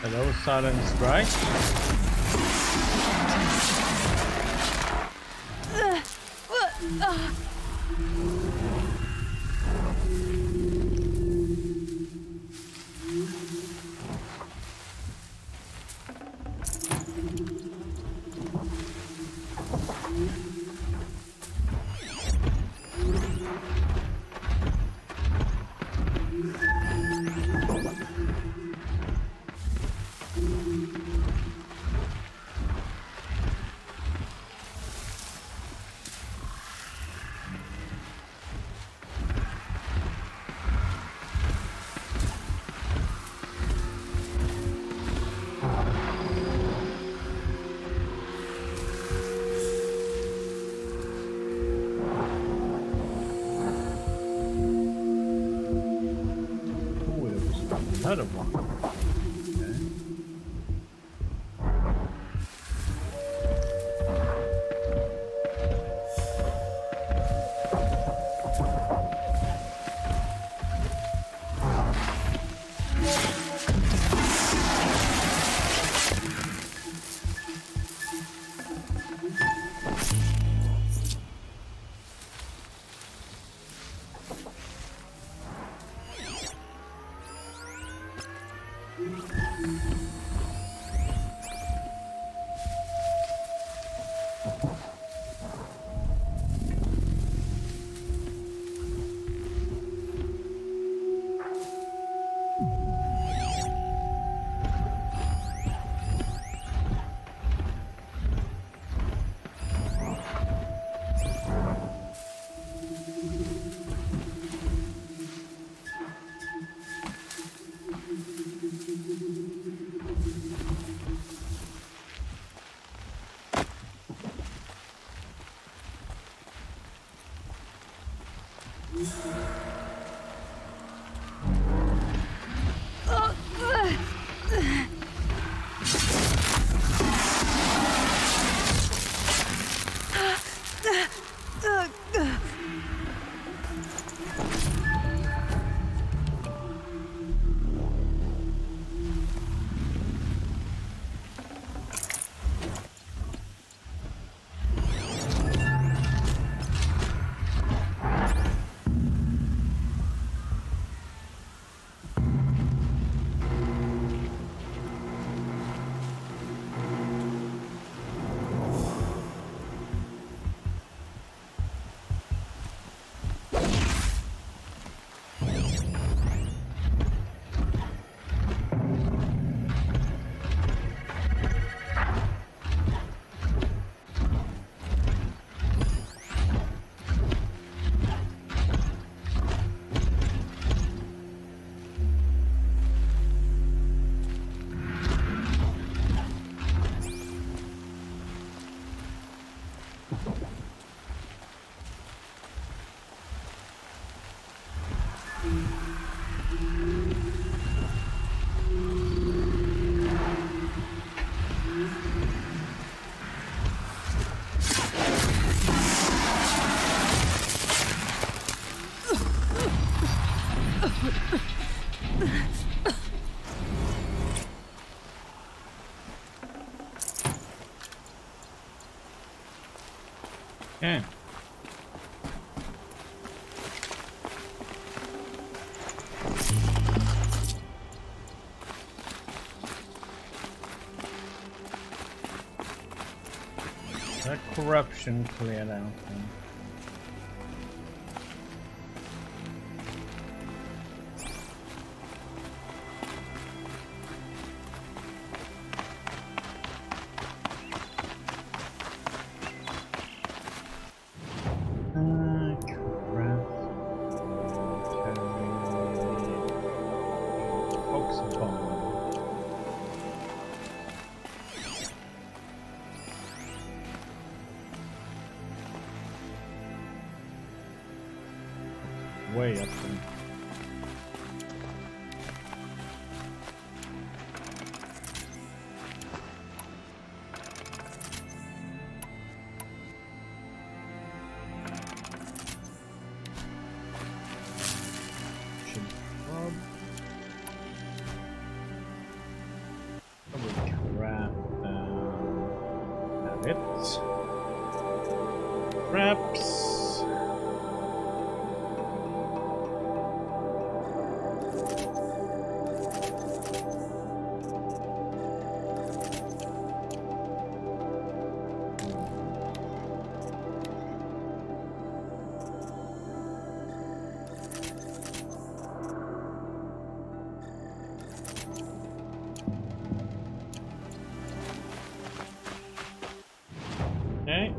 Hello, Silent Strike. Another one. Okay. That corruption cleared out then. Way up there. maps. Okay.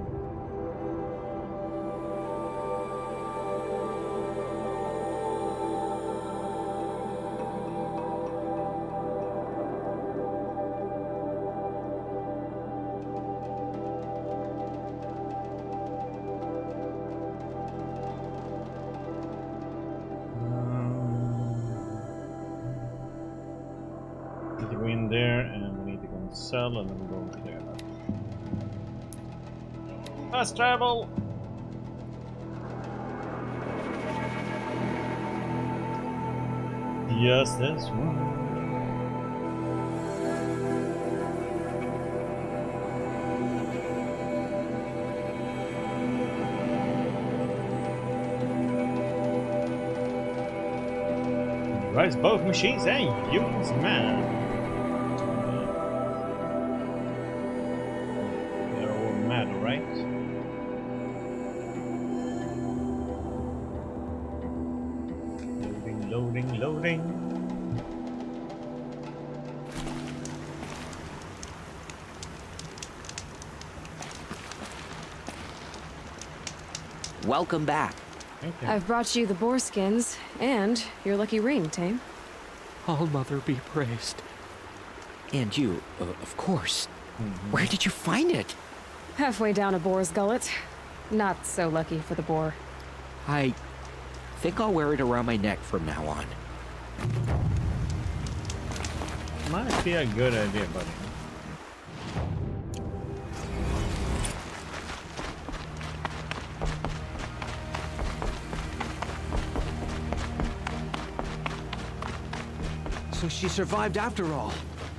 Need to go in there, and we need to go and sell, and then we'll go clear that. Fast travel! Yes, this one. Rise both machines and use man. They're all mad, right? Loading, loading.
Welcome back.
Thank you.
I've brought you the boar skins and your lucky ring, Tame.
All Mother be praised. And you, of course. Where did you find it?
Halfway down a boar's gullet. Not so lucky for the boar.
I think I'll wear it around my neck from now on.
Might be a good idea, buddy.
So she survived after all.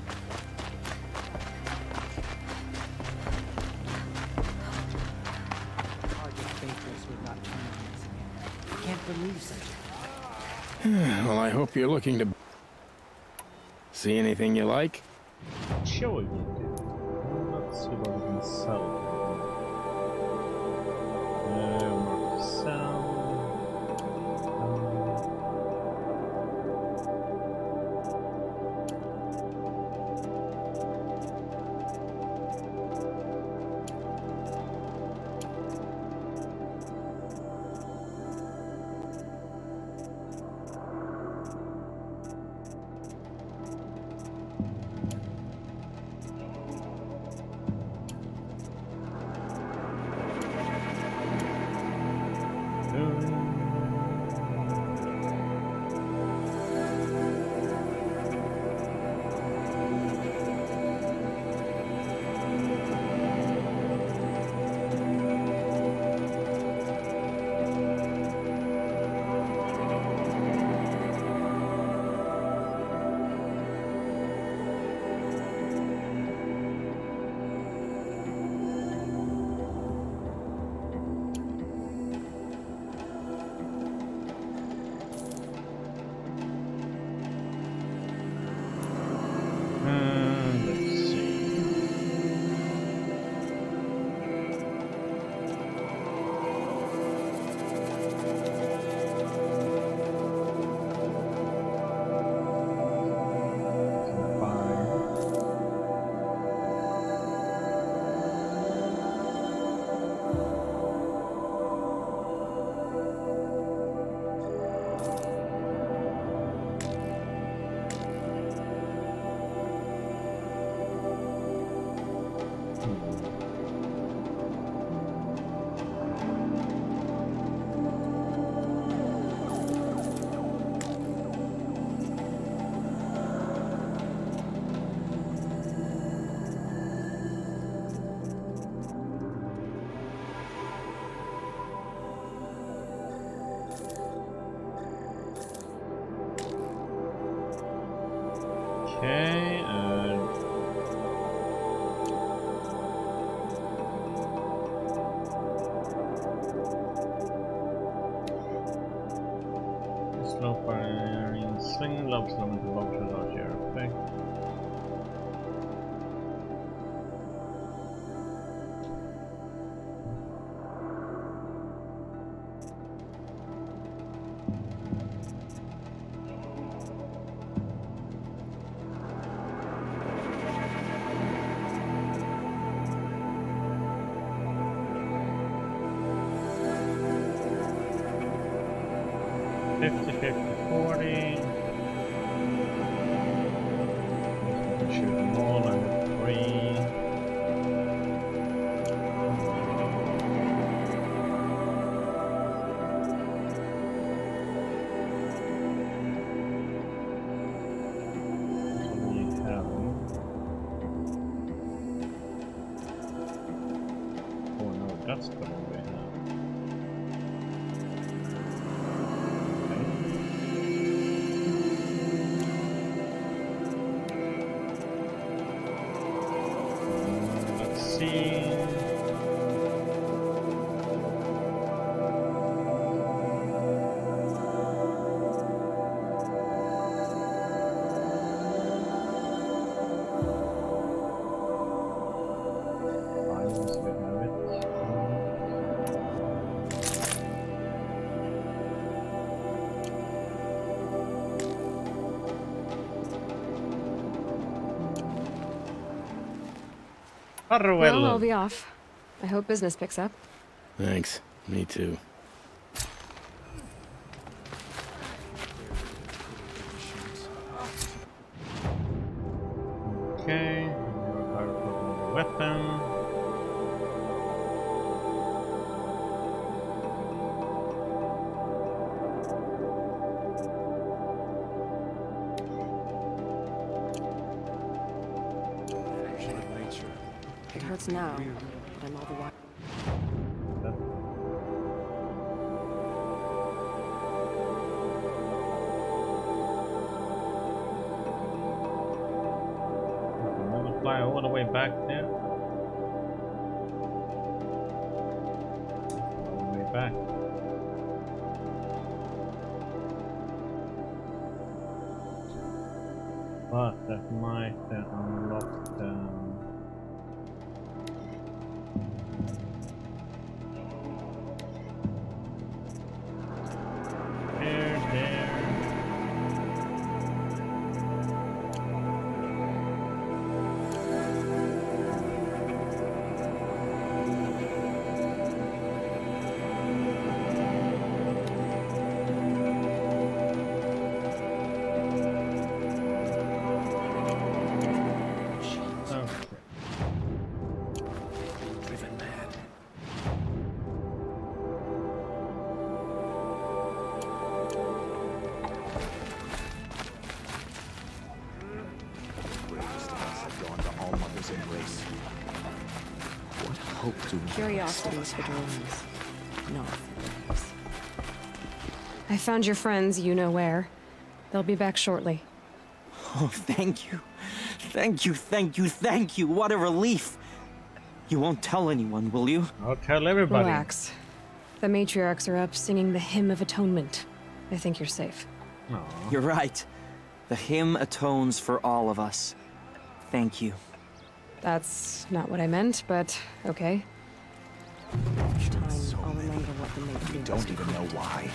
Hard to think this would not turn against me. I can't believe such a...
Well, I hope you're looking to... See anything you like?
Sure you do. Let's see what we can sell. Mark sell. Let's see. Okay, Slow firing, swing lob slow into lob to large air effect. Shoot them all under 3. So we have them. Oh no, that's the one we have.
Well, I'll be off. I hope business picks up.
Thanks. Me too.
Okay. Weapon.
It hurts now, but I'm all the while.
Multiply all the way back there. All the way back. But that might unlock the...
Curiosities for drones, not things. I found your friends, you know where. They'll be back shortly.
Oh, thank you. Thank you, thank you, thank you. What a relief. You won't tell anyone, will you?
I'll tell everybody.
Relax. The matriarchs are up singing the Hymn of Atonement. I think you're safe.
Aww.
You're right. The hymn atones for all of us. Thank you.
That's not what I meant, but okay. Each time, I'll remember what the matriarchs
You don't even know why.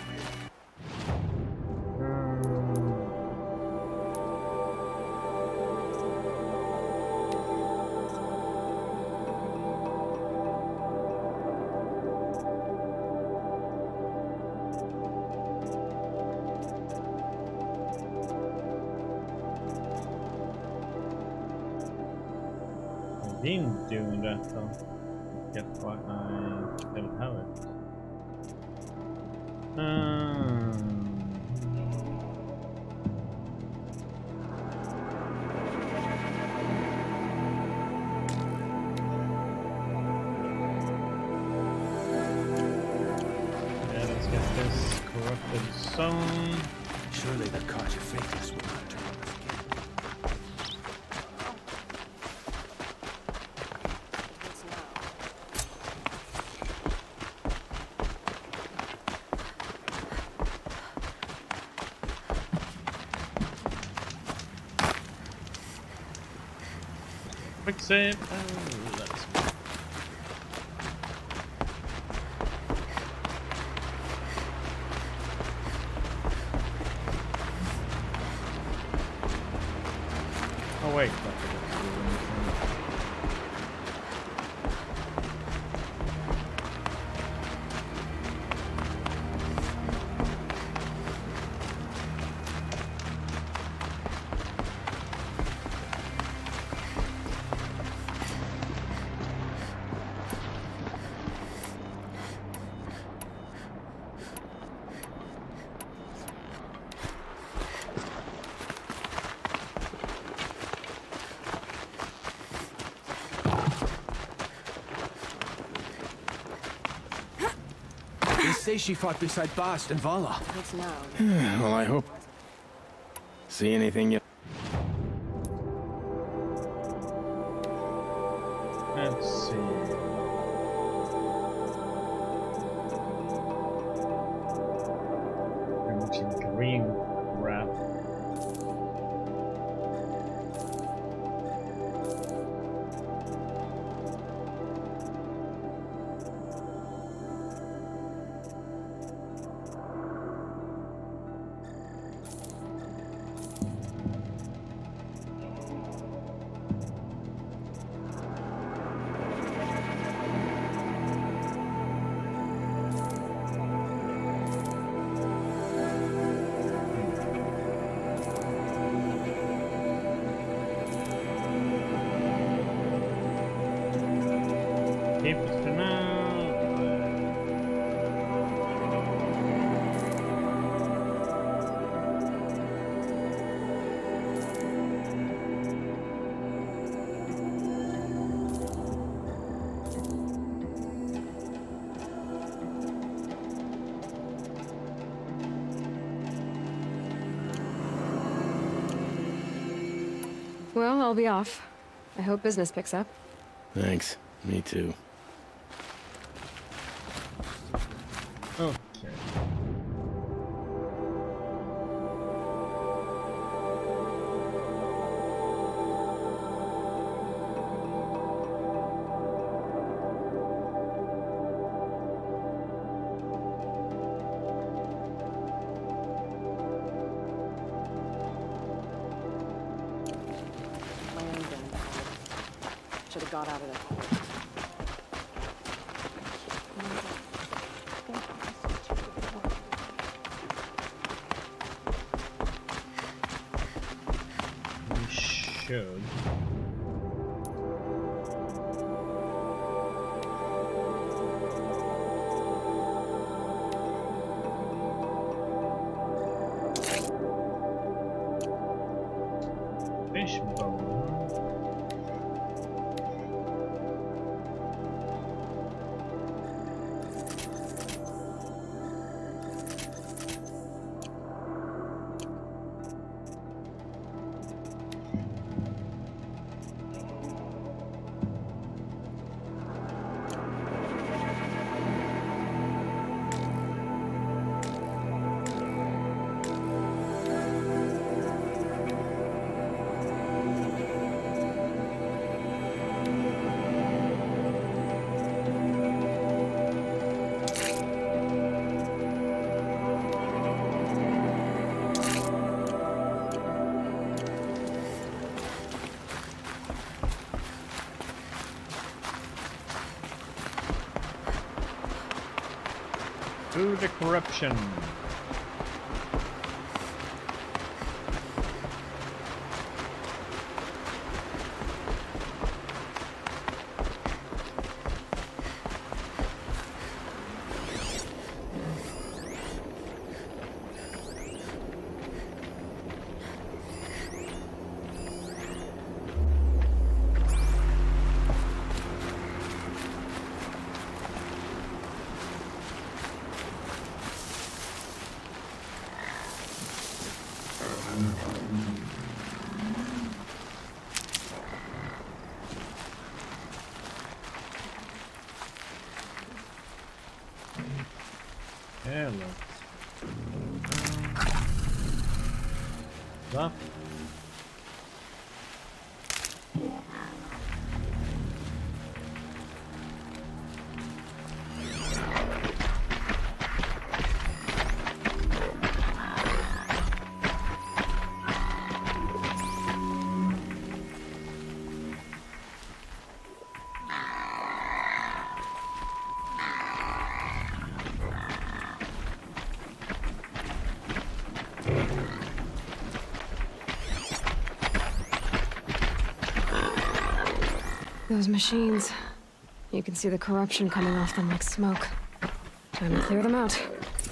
Been doing that though. Get why I don't have it. Yeah, let's get this corrupted zone.
Surely the Carja Faithless will not turn on us again.
quick save. Oh, that's good. Oh wait, I forgot to do anything.
They say she fought beside Bast and Vala.
It's now.
Well, I hope. See anything yet?
Let's see. Pretty much in green wrap. Keep it for now.
Well, I'll be off. I hope business picks up.
Thanks. Me too.
Okay.
My own gun. Should have got out of there.
We should. Fishbone, huh? Through the corruption. Hello. Up.
those machines. You can see the corruption coming off them like smoke. Time to clear them out.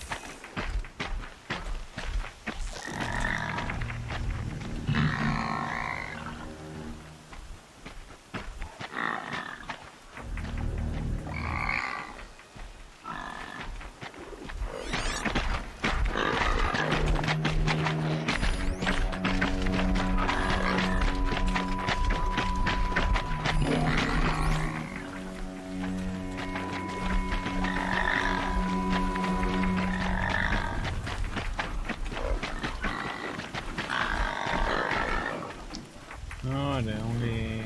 No, the only...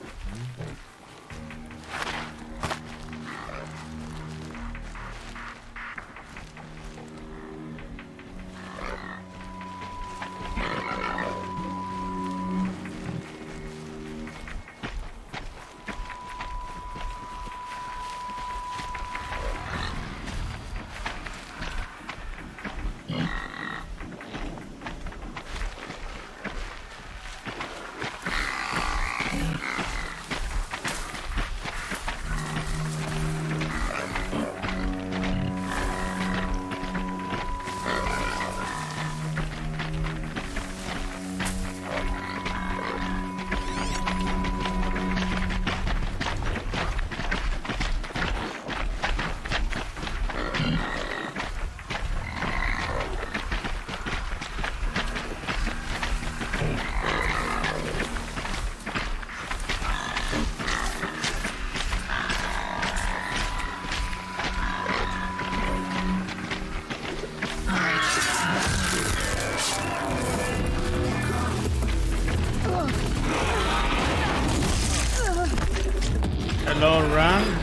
Hello, run.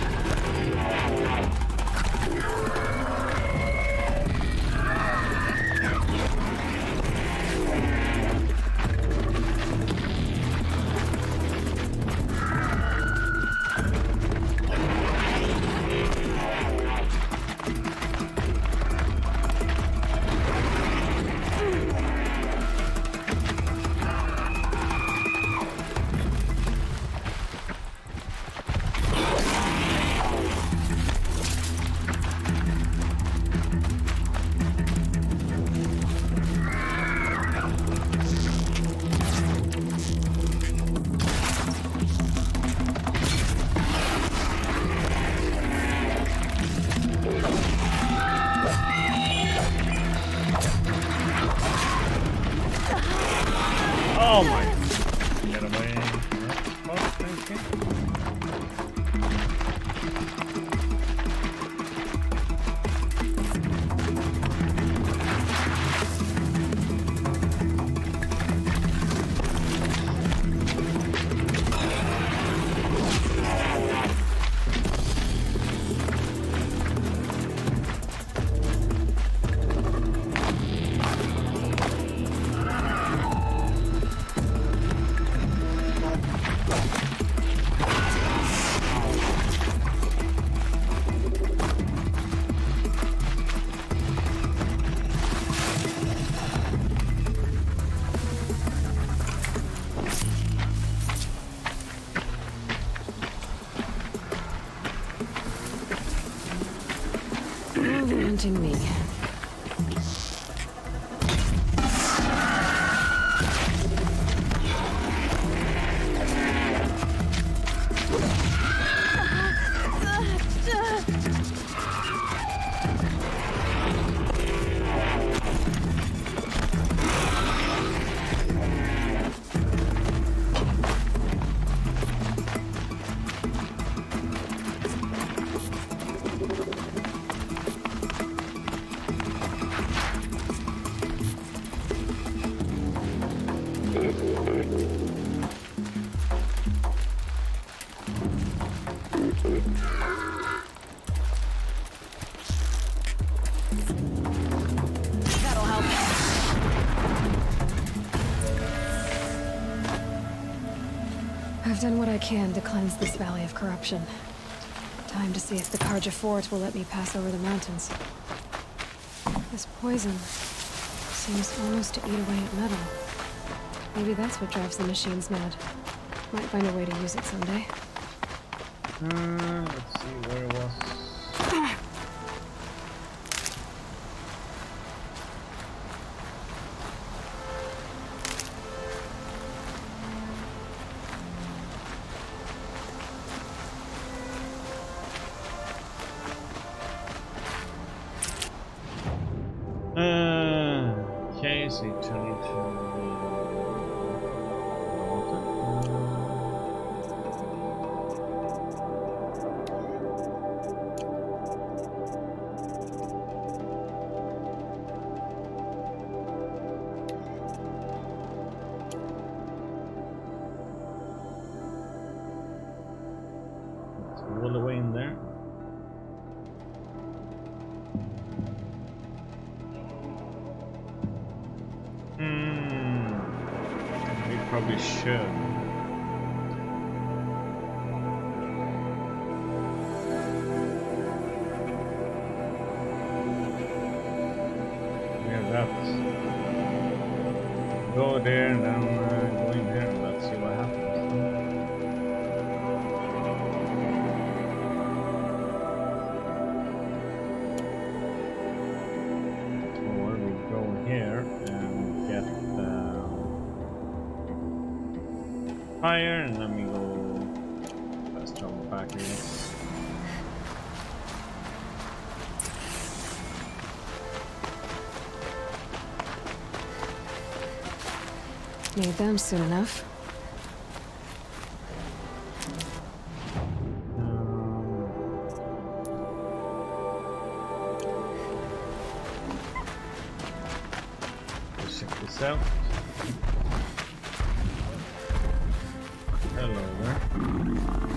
Oh my! Get away! Oh, thank you.
Hunting me. That'll help. I've done what I can to cleanse this valley of corruption. Time to see if the Karja fort will let me pass over the mountains. This poison seems almost to eat away at metal. Maybe that's what drives the machines mad. Might find a way to use it someday.
Let's see where it was. Okay, so you turn into all the way in there. We probably should. We have that. Go there and then go in there and let's see what happens. Here and get the fire, and then we go. Let's jump back here.
Need them soon enough.
Check this out. Hello there.